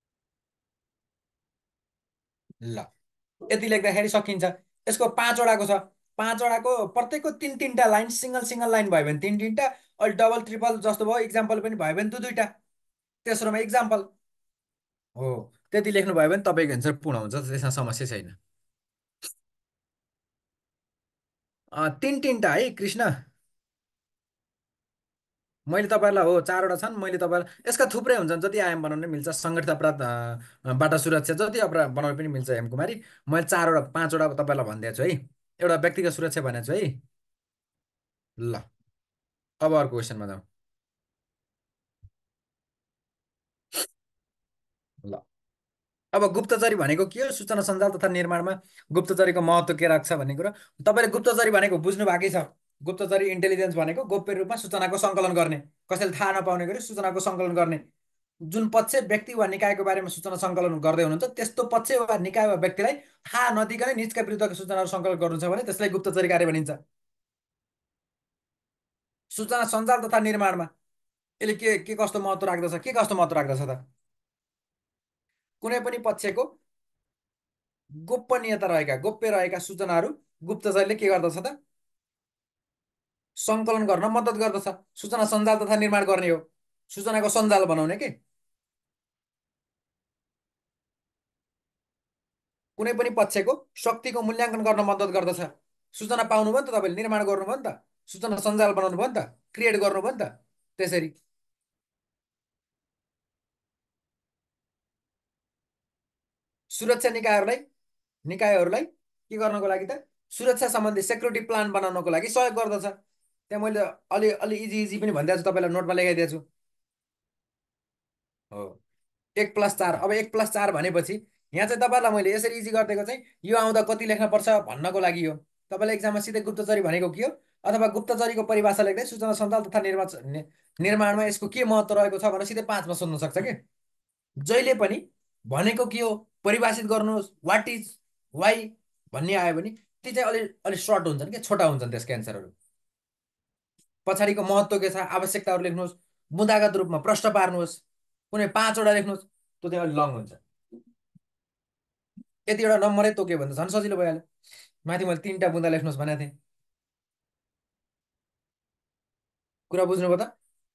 ल, यति लेख्दाखेरि सकिन्छ। यसको पाँचवटाको छ, पाँचवटाको प्रत्येकको तिन तिनवटा लाइन, सिङ्गल सिङ्गल लाइन भयो भने तिन तिनवटा, अहिले डबल ट्रिपल जस्तो भयो, इक्जाम्पल पनि भयो भने दुई दुईवटा, तेस्रोमा इक्जाम्पल हो। त्यति लेख्नुभयो भने तपाईँको एन्सर पूर्ण हुन्छ, त्यसमा समस्या छैन। अँ, तिन तिनवटा है कृष्ण। मैले तपाईँलाई, हो चारवटा छन्, मैले तपाईँलाई यसका थुप्रै हुन्छन्, जति आयाम बनाउन मिल्छ, सङ्गठित अपराध अ, बाट सुरक्षा जति अपराध बनाउन पनि मिल्छ हेमकुमारी। मैले चारवटा पाँचवटा तपाईँलाई भनिदिएको छु है। एउटा व्यक्तिगत सुरक्षा भनेको छु है। ल, अब अर्को क्वेसनमा जाउँ। ल, अब गुप्तचरी भनेको के हो, सूचना सञ्जाल तथा निर्माणमा गुप्तचरीको महत्त्व के राख्छ भन्ने कुरो तपाईँले गुप्तचरी भनेको बुझ्नु बाँकी छ। गुप्तचरी इन्टेलिजेन्स भनेको गोप्य रूपमा सूचनाको सङ्कलन गर्ने, कसैले थाहा नपाउने गरी सूचनाको सङ्कलन गर्ने। जुन पक्ष व्यक्ति वा निकायको बारेमा सूचना सङ्कलन गर्दै हुनुहुन्छ, त्यस्तो पक्ष वा निकाय वा व्यक्तिलाई थाहा नदिकनै निजका विरुद्धको सूचनाहरू सङ्कलन गर्नु छ भने त्यसलाई गुप्तचरी कार्य भनिन्छ। सूचना सञ्जाल तथा निर्माणमा यसले के के कस्तो महत्त्व राख्दछ, के कस्तो महत्त्व राख्दछ त, कुनै पनि पक्षको गोपनीयता रहेका, गोप्य रहेका सूचनाहरू गुप्तचरले के गर्दछ त, सङ्कलन गर्न मद्दत गर्दछ। सूचना सञ्जाल तथा निर्माण गर्ने हो, सूचनाको सञ्जाल बनाउने के। कुनै पनि पक्षको शक्तिको मूल्याङ्कन गर्न मद्दत गर्दछ। सूचना पाउनुभयो नि त तपाईँले, निर्माण गर्नुभयो नि त, सूचना सञ्जाल बनाउनु भयो नि त, क्रिएट गर्नुभयो नि त। त्यसरी सुरक्षा निकायहरूलाई निकायहरूलाई के गर्नको लागि त, सुरक्षा सम्बन्धी सेक्युरिटी प्लान बनाउनको लागि सहयोग गर्दछ। त्यहाँ मैले अलि अलि इजी इजी पनि भनिदिएको छु, तपाईँलाई नोटमा लेखाइदिएको छु। हो, एक प्लस चार। अब एक प्लस चार भनेपछि यहाँ चाहिँ तपाईँलाई मैले यसरी इजी गरिदिएको चाहिँ यो आउँदा कति लेख्नुपर्छ भन्नको लागि हो। तपाईँलाई एक्जाममा सिधै गुप्तचरी भनेको के हो अथवा गुप्तचरीको परिभाषा लेख्दै सूचना सञ्जाल तथा निर्माण नि- निर्माणमा यसको के महत्त्व रहेको छ भनेर सिधै पाँचमा सोध्न सक्छ कि। जहिले पनि भनेको के हो परिभाषित गर्नुहोस्, वाट इज, वाइ भन्ने आयो भने ती चाहिँ अलि अलिक सर्ट हुन्छन् कि, छोटा हुन्छन् त्यसका एन्सरहरू। पछाडिको महत्त्व के छ, आवश्यकताहरू लेख्नुहोस्, बुँदागत रूपमा प्रश्न पार्नुहोस्, कुनै पाँचवटा लेख्नुहोस्, त्यो चाहिँ अलिक लङ हुन्छ। यतिवटा नम्बरै तोक्यो भने त झन् सजिलो भइहाल्यो। माथि मैले तिनवटा बुँदा लेख्नुहोस् भनेको थिएँ, कुरा बुझ्नुभयो त।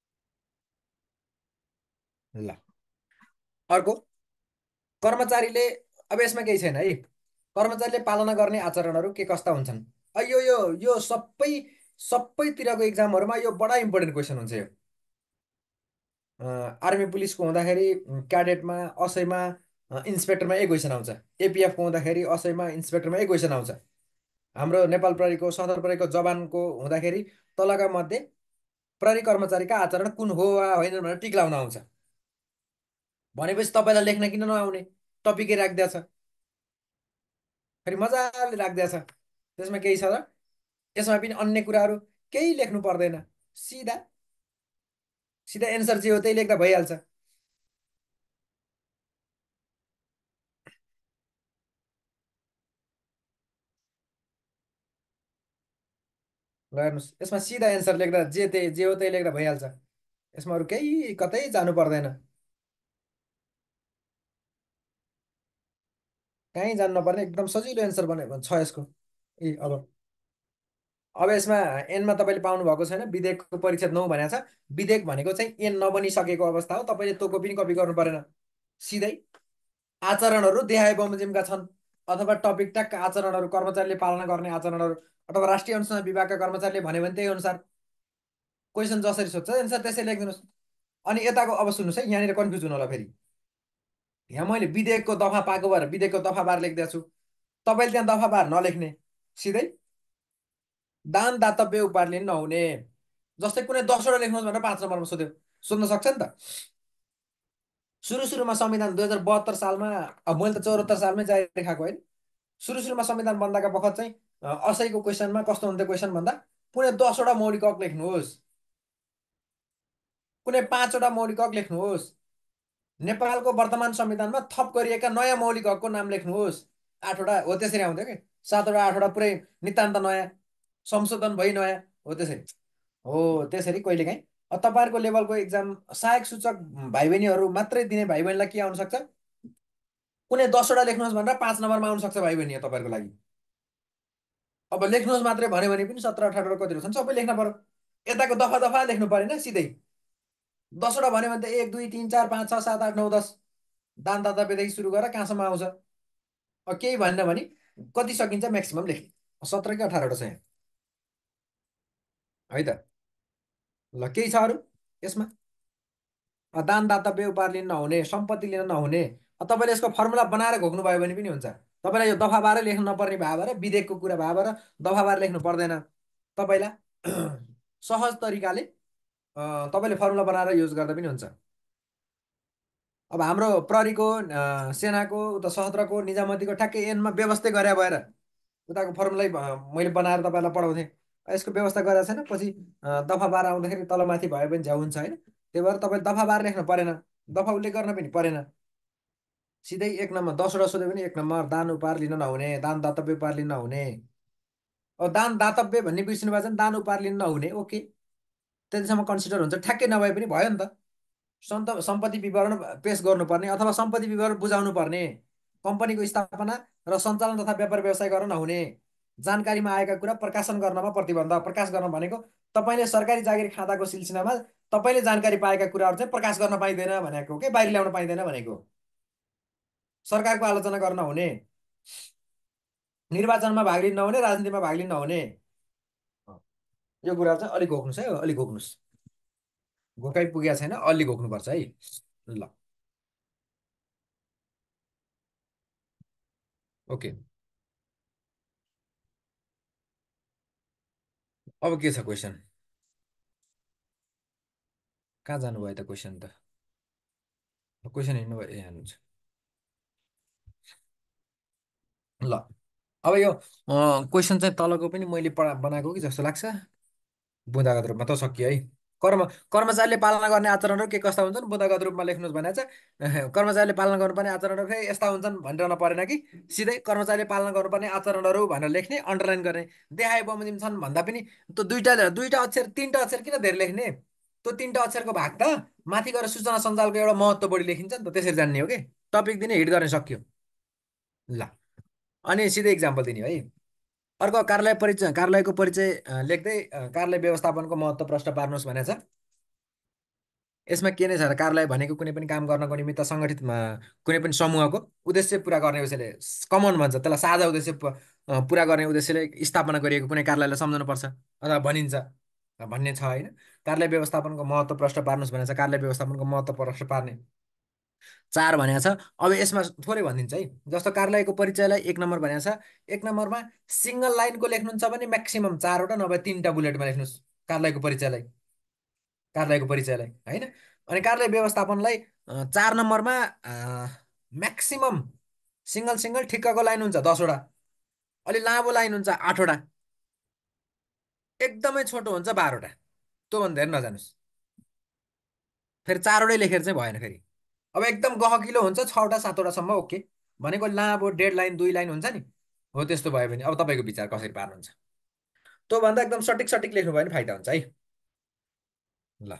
ल, अर्को, कर्मचारीले, अब यसमा केही छैन है, कर्मचारीले पालना गर्ने आचरणहरू के कस्ता हुन्छन्। अ, यो यो यो सबै सबैतिरको इक्जामहरूमा यो बडा इम्पोर्टेन्ट क्वेसन हुन्छ यो। अ, आर्मी पुलिसको हुँदाखेरि क्याडेटमा, असैमा, इन्सपेक्टरमा एक क्वेसन आउँछ। एपिएफको हुँदाखेरि असैमा इन्सपेक्टरमा एक क्वेसन आउँछ। हाम्रो नेपाल प्रहरीको सदर प्रहरीको जवानको हुँदाखेरि तलका मध्ये प्रहरी कर्मचारीका आचरण कुन हो वा होइन भनेर टिक लाउन आउँछ। भनेपछि तपाईँलाई लेख्न किन नआउने, टपिकै राखिदिएछ, फेरि मजाले राखिदिएछ। त्यसमा केही छ र? यसमा पनि अन्य कुराहरू केही लेख्नु पर्दैन, सिधा सिधा एन्सर जे हो त्यही लेख्दा भइहाल्छ। ल हेर्नुहोस्, यसमा सिधा एन्सर लेख्दा जे त्यही जे हो त्यही लेख्दा भइहाल्छ। यसमा अरू केही कतै जानु पर्दैन, कहीँ जानु नपर्ने एकदम सजिलो एन्सर बने छ यसको। ए अब अब यसमा एनमा तपाईँले पाउनु भएको छैन, विधेयकको परिच्छेद नौ भनेको छ। विधेयक भनेको चाहिँ एन नबनिसकेको अवस्था हो, तपाईँले तँको पनि कपी गर्नु परेन। सिधै आचरणहरू देहाय बमोजिमका छन् अथवा टपिक ट्याक आचरणहरू कर्मचारीले पालना गर्ने आचरणहरू अथवा राष्ट्रिय अनुसन्धान विभागका कर्मचारीले भन्यो भने त्यही अनुसार क्वेसन जसरी सोध्छ एन्सर त्यसै लेखिदिनुहोस्। अनि यताको अब सुन्नुहोस् है, यहाँनिर कन्फ्युज हुनु होला फेरि। यहाँ मैले विधेयकको दफा पाएको भएर विधेयकको दफा बार लेखिदिएको छु, तपाईँले त्यहाँ दफा बार नलेख्ने, सिधै दान दातव्य उपहार लिन नहुने। जस्तै कुनै दसवटा लेख्नुहोस् भनेर पाँच नम्बरमा सोध्यो, सोध्न सक्छ नि त। सुरु सुरुमा संविधान दुई हजार बहत्तर सालमा, अब मैले त चौहत्तर सालमै जारी खाएको होइन। सुरु सुरुमा संविधान बन्दाका बखत चाहिँ अ, असैको क्वेसनमा कस्तो हुन्थ्यो क्वेसन भन्दा, कुनै दसवटा मौलिक हक लेख्नुहोस्, कुनै पाँचवटा मौलिक हक लेख्नुहोस्, नेपालको वर्तमान संविधानमा थप गरिएका नयाँ मौलिक हकको नाम लेख्नुहोस्। आठवटा हो त्यसरी आउँथ्यो कि, सातवटा आठवटा पुरै नितान्त नयाँ संशोधन भइ नयाँ हो त्यसरी। हो त्यसरी कहिलेकाहीँ अब तपाईँहरूको लेभलको इक्जाम सहायक सूचक भाइ बहिनीहरू मात्रै दिने भाइ बहिनीलाई के आउन सक्छ, कुनै दसवटा लेख्नुहोस् भनेर पाँच नम्बरमा आउन सक्छ भाइ बहिनी तपाईँहरूको लागि। अब लेख्नुहोस् मात्रै भन्यो भने पनि सत्र अठारवटा कतिवटा छन् सबै लेख्न पर्यो। यताको दफा दफा लेख्नु परेन, सिधै दसवटा भन्यो भने त एक दुई तिन चार पाँच छ सात आठ नौ दस दान दातव्यदेखि सुरु गरेर कहाँसम्म आउँछ। अब केही भनेन भने कति सकिन्छ म्याक्सिमम् लेख्ने, सत्र कि अठारवटा छ यहाँ है त। ल केही छ अरू यसमा? अ, दान दातव्य उपहार लिन नहुने, सम्पत्ति लिन नहुने। अब तपाईँले यसको फर्मुला बनाएर घोक्नु भयो भने पनि हुन्छ। तपाईँलाई यो दफाबारै लेख्नु नपर्ने भए भएर, विधेयकको कुरा भए भएर दफाबार लेख्नु पर्दैन। तपाईँलाई सहज तरिकाले अ, तपाईँले फर्मुला बनाएर युज गर्दा पनि हुन्छ। अब हाम्रो प्रहरीको अ, सेनाको उता सशस्त्रको निजामतीको ठ्याक्कै एनमा व्यवस्था गरे भएर उताको फर्मुलै अ, मैले बनाएर तपाईँलाई पढाउँथेँ। यसको व्यवस्था गरेको छैन, पछि अ, दफा बाह्र आउँदाखेरि तलमाथि भयो भने झ्याउ हुन्छ होइन। त्यही भएर तपाईँले दफा बाह्र लेख्नु परेन, दफा उल्लेख गर्न पनि परेन। सिधै एक नम्बर दसवटा सोध्यो भने एक नम्बर दान उपहार लिन नहुने, दान दातव्य उपहार लिन नहुने। अब दान दातव्य भन्ने बिर्सिनु भएको छ भने दान उपहार लिन नहुने, ओके त्यतिसम्म कन्सिडर हुन्छ, ठ्याक्कै नभए पनि भयो नि त। सन्त सम्पत्ति विवरण पेश गर्नुपर्ने अथवा सम्पत्ति विवरण बुझाउनु पर्ने, कम्पनीको स्थापना र सञ्चालन तथा व्यापार व्यवसाय गर्न नहुने, जानकारीमा आएका कुरा प्रकाशन गर्नमा प्रतिबन्ध। प्रकाश गर्न भनेको तपाईँले सरकारी जागिर खाताको सिलसिलामा तपाईँले जानकारी पाएका कुराहरू चाहिँ प्रकाश गर्न पाइँदैन भनेको हो कि, बाहिर ल्याउन पाइँदैन भनेको। सरकारको आलोचना गर्न नहुने, निर्वाचनमा भाग लिन नहुने, राजनीतिमा भाग लिन नहुने। यो कुरा चाहिँ अलिक घोक्नुहोस् है, अलिक घोक्नुहोस्, घोकाइ पुगेको छैन, अलिक घोक्नुपर्छ है। ल ओके, अब के छ क्वेसन? कहाँ जानुभयो त क्वेसन त? क्वेसन हेर्नु भयो, ए हेर्नुहुन्छ। ल अब यो क्वेसन चाहिँ तलको पनि मैले पढा बनाएको कि जस्तो लाग्छ। बुँदागत रूपमा त सकियो है। कर्म कर्मचारीले पालना गर्ने आचरणहरू के कस्ता हुन्छन् बुँदागत रूपमा लेख्नुहोस् भनेको छ। कर्मचारीले पालना गर्नुपर्ने आचरणहरू फेरि यस्ता हुन्छन् भनिरहन परेन कि, सिधै कर्मचारीले पालना गर्नुपर्ने आचरणहरू भनेर लेख्ने, अन्डरलाइन गर्ने। देहाय बमोजिम छन् भन्दा पनि त्यो दुईटा दुईटा अक्षर तिनवटा अक्षर किन धेरै लेख्ने? त्यो तिनवटा अक्षरको भाग त माथि गएर सूचना सञ्जालको एउटा महत्त्व बढी लेखिन्छ नि त, त्यसरी जान्ने हो कि। टपिक दिने, हिट गर्ने, सक्यो। ल अनि सिधै इक्जाम्पल दिने है। अर्को कार्यालय परिचय, कार्यालयको परिचय अ, लेख्दै अ, कार्यालय व्यवस्थापनको महत्त्व प्रश्न पार्नुहोस् भनेको छ। यसमा के नै छ र, कार्यालय भनेको कुनै पनि काम गर्नको निमित्त सङ्गठित अ, कुनै पनि समूहको उद्देश्य पुरा गर्ने उद्देश्यले, कमन भन्छ त्यसलाई, साझा उद्देश्य प- अ, पुरा गर्ने उद्देश्यले स्थापना गरिएको कुनै कार्यालयलाई सम्झाउनुपर्छ अथवा भनिन्छ, अ, भन्ने छ होइन। कार्यालय व्यवस्थापनको महत्त्व प्रश्न पार्नुहोस् भनेको छ, कार्यालय व्यवस्थापनको महत्त्व प्रश्न पार्ने। चार भनेको छ। अब यसमा थोरै भनिदिन्छ है। जस्तो कार्यालयको परिचयलाई एक नम्बर भनेको छ। एक नम्बरमा सिङ्गल लाइनको लेख्नुहुन्छ भने म्याक्सिमम् चारवटा नभए तिनवटा बुलेटमा लेख्नुहोस् कार्यालयको परिचयलाई। कार्यालयको परिचयलाई होइन। अनि कार्यालय व्यवस्थापनलाई अ, चार नम्बरमा म्याक्सिमम् सिङ्गल सिङ्गल ठिक्कको लाइन हुन्छ दसवटा। अलि लामो लाइन हुन्छ आठवटा। एकदमै छोटो हुन्छ बाह्रवटा। त्योभन्दा धेरै नजानुहोस्। फेरि चारवटै लेखेर चाहिँ भएन फेरि। अब एकदम गहकिलो हुन्छ छवटा सातवटासम्म ओके। भनेको लामो डेढ लाइन दुई लाइन हुन्छ नि, हो त्यस्तो भयो भने अब तपाईँको विचार कसरी पार्नुहुन्छ। त्योभन्दा एकदम सटिक सटिक लेख्नु भयो भने फाइदा हुन्छ है। ल,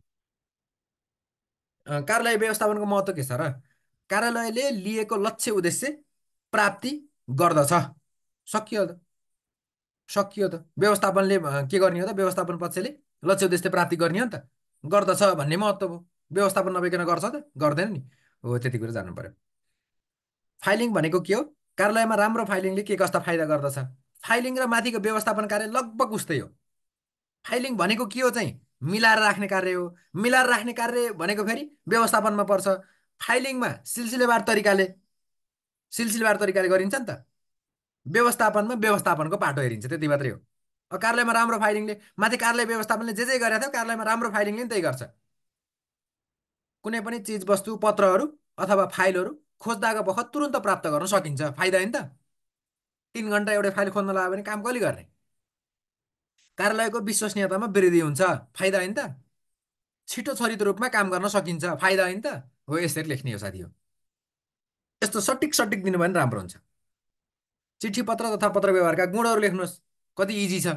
अ, कार्यालय व्यवस्थापनको महत्त्व के छ र? कार्यालयले लिएको लक्ष्य उद्देश्य प्राप्ति गर्दछ। सकियो त। सकियो त। व्यवस्थापनले अ, के गर्ने हो त? व्यवस्थापन पक्षले लक्ष्य उद्देश्य प्राप्ति गर्ने हो नि त। गर्दछ भन्ने महत्त्व हो। व्यवस्थापन नभइकन गर्छ त? गर्दैन नि। हो त्यति कुरो जान्नु पर्यो। फाइलिङ भनेको के हो? कार्यालयमा राम्रो फाइलिङले के कस्ता फाइदा गर्दछ? फाइलिङ र माथिको व्यवस्थापन कार्य लगभग उस्तै हो। फाइलिङ भनेको के हो चाहिँ? मिलाएर राख्ने कार्य हो। मिलाएर राख्ने कार्य भनेको फेरि व्यवस्थापनमा पर्छ। फाइलिङमा सिलसिलेवार तरिकाले सिलसिलेवार तरिकाले गरिन्छ नि त। व्यवस्थापनमा व्यवस्थापनको पाटो हेरिन्छ, त्यति मात्रै हो। अब कार्यालयमा राम्रो फाइलिङले माथि कार्यालय व्यवस्थापनले जे जे गरेको थियो कार्यालयमा राम्रो फाइलिङले नि त्यही गर्छ। कुनै पनि चिज वस्तु पत्रहरू अथवा फाइलहरू खोज्दाको बखत तुरन्त प्राप्त गर्न सकिन्छ। फाइदा होइन त? तिन घन्टा एउटै फाइल खोज्न लाग्यो भने काम कसले गर्ने? कार्यालयको विश्वसनीयतामा वृद्धि हुन्छ। फाइदा होइन त? छिटो छरितो रूपमा काम गर्न सकिन्छ। फाइदा होइन त? हो यसरी लेख्ने हो साथी हो। यस्तो सटिक सटिक दिनु भने राम्रो हुन्छ। चिठी पत्र तथा पत्र व्यवहारका गुणहरू लेख्नुहोस्। कति इजी छ।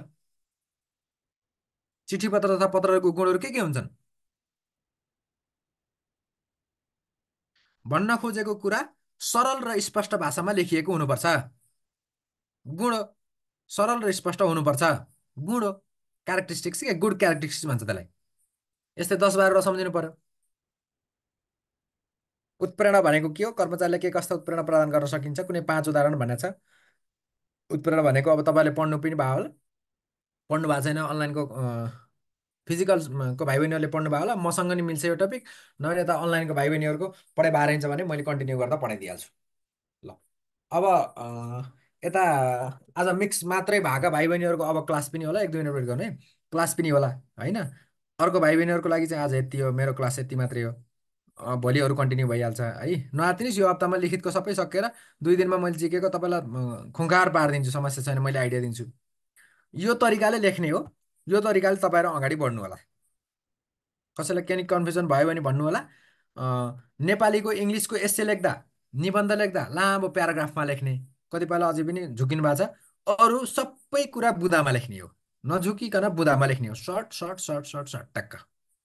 चिठी पत्र तथा पत्रको गुणहरू के के हुन्छन्? भन्न खोजेको कुरा सरल र स्पष्ट भाषामा लेखिएको हुनुपर्छ। गुण हो। सरल र स्पष्ट हुनुपर्छ। गुण हो। क्यारेक्टरिस्टिक्स के गुड क्यारेक्टरिस्टिक्स भन्छ त्यसलाई। यस्तै दस बाह्रवटा सम्झिनु पर्यो। उत्प्रेरणा भनेको के हो? कर्मचारीलाई के कस्ता उत्प्रेरणा प्रदान गर्न सकिन्छ? कुनै पाँच उदाहरण भनेको छ। उत्प्रेरणा भनेको अब तपाईँले पढ्नु पनि भयो होला। पढ्नु भएको छैन अनलाइनको फिजिकलको भाइ बहिनीहरूले पढ्नु भयो होला। मसँग नि मिल्छ यो टपिक। नभए यता अनलाइनको भाइ बहिनीहरूको पढाइ बाह्र इन्च भने मैले कन्टिन्यू गर्दा पढाइदिइहाल्छु। ल, अब अ, यता आज मिक्स मात्रै भएका भाइ बहिनीहरूको अब क्लास पनि होला। एक दुई मिनट वेट गर्नु है। क्लास पनि होला होइन। अर्को भाइ बहिनीहरूको लागि चाहिँ आज यति हो, मेरो क्लास यति मात्रै हो। अ, भोलि अरू कन्टिन्यू भइहाल्छ है। नआत्तिनुहोस्। यो हप्तामा लिखितको सबै सकेर दुई दिनमा मैले जिकेको तपाईँलाई अ, खुङ्खार पारिदिन्छु। समस्या छैन, मैले आइडिया दिन्छु। यो तरिकाले लेख्ने हो। यो तरिकाले तपाईँहरू अगाडि बढ्नु होला। कसैलाई केही कन्फ्युजन भयो भने भन्नु होला। अ, नेपालीको इङ्ग्लिसको एस्से लेख्दा निबन्ध लेख्दा लामो प्याराग्राफमा लेख्ने। कतिपयलाई अझै पनि झुकिनु भएको छ। अरू सबै कुरा बुदामा लेख्ने हो। नझुकिकन बुदामा लेख्ने हो। Short short short short short टक्क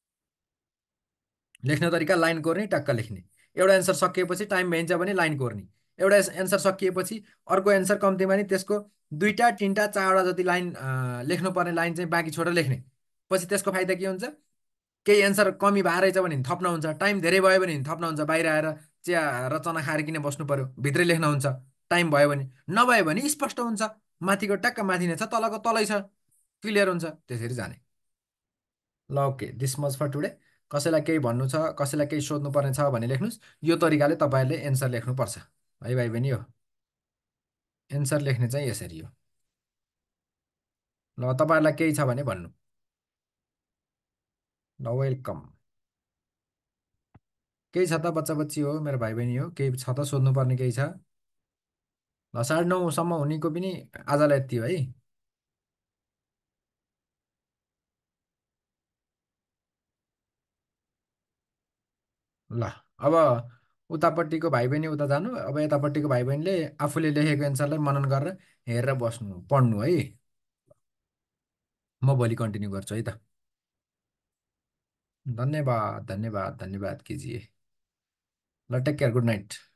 लेख्ने तरिका लाइन कोर्ने टक्क लेख्ने। एउटा एन्सर सकिएपछि टाइम भइन्छ भने लाइन कोर्ने। एउटा एन्सर सकिएपछि अर्को एन्सर कम्तीमा नि त्यसको दुईवटा तिनवटा चारवटा जति लाइन अ, लेख्नुपर्ने लाइन चाहिँ बाँकी छोडेर लेख्ने। पछि त्यसको फाइदा के हुन्छ? केही एन्सर कमी भएर रहेछ भने थप्न हुन्छ। टाइम धेरै भयो भने थप्न हुन्छ। बाहिर आएर चिया र चना खाएर किन बस्नु पर्यो? भित्रै लेख्न हुन्छ। टाइम भयो भने। नभयो भने स्पष्ट हुन्छ। माथिको ट्याक्क माथि नै छ, तलको तलै छ। क्लियर हुन्छ। त्यसरी जाने। ल okay, this much for today. कसैलाई केही भन्नु छ, कसैलाई केही सोध्नु पर्ने छ भने लेख्नुहोस्। यो तरिकाले तपाईँहरूले एन्सर लेख्नुपर्छ है भाइ बहिनी हो। एन्सर लेख्ने चाहिँ यसरी हो। ल तपाईँहरूलाई केही छ भने भन्नु। ल वेलकम। केही छ त बच्चा बच्ची हो, मेरो भाइ बहिनी हो, केही छ त सोध्नुपर्ने केही छ? ल साढे नौसम्म हुनेको पनि आजलाई यति हो है। ल अब उतापट्टिको भाइ बहिनी उता जानु। अब यतापट्टिको भाइ बहिनीले आफूले लेखेको एन्सरलाई मनन गरेर हेरेर बस्नु पढ्नु है। म भोलि कन्टिन्यू गर्छु है त। धन्यवाद धन्यवाद धन्यवाद कीजिए। ल टेक केयर, गुड नाइट।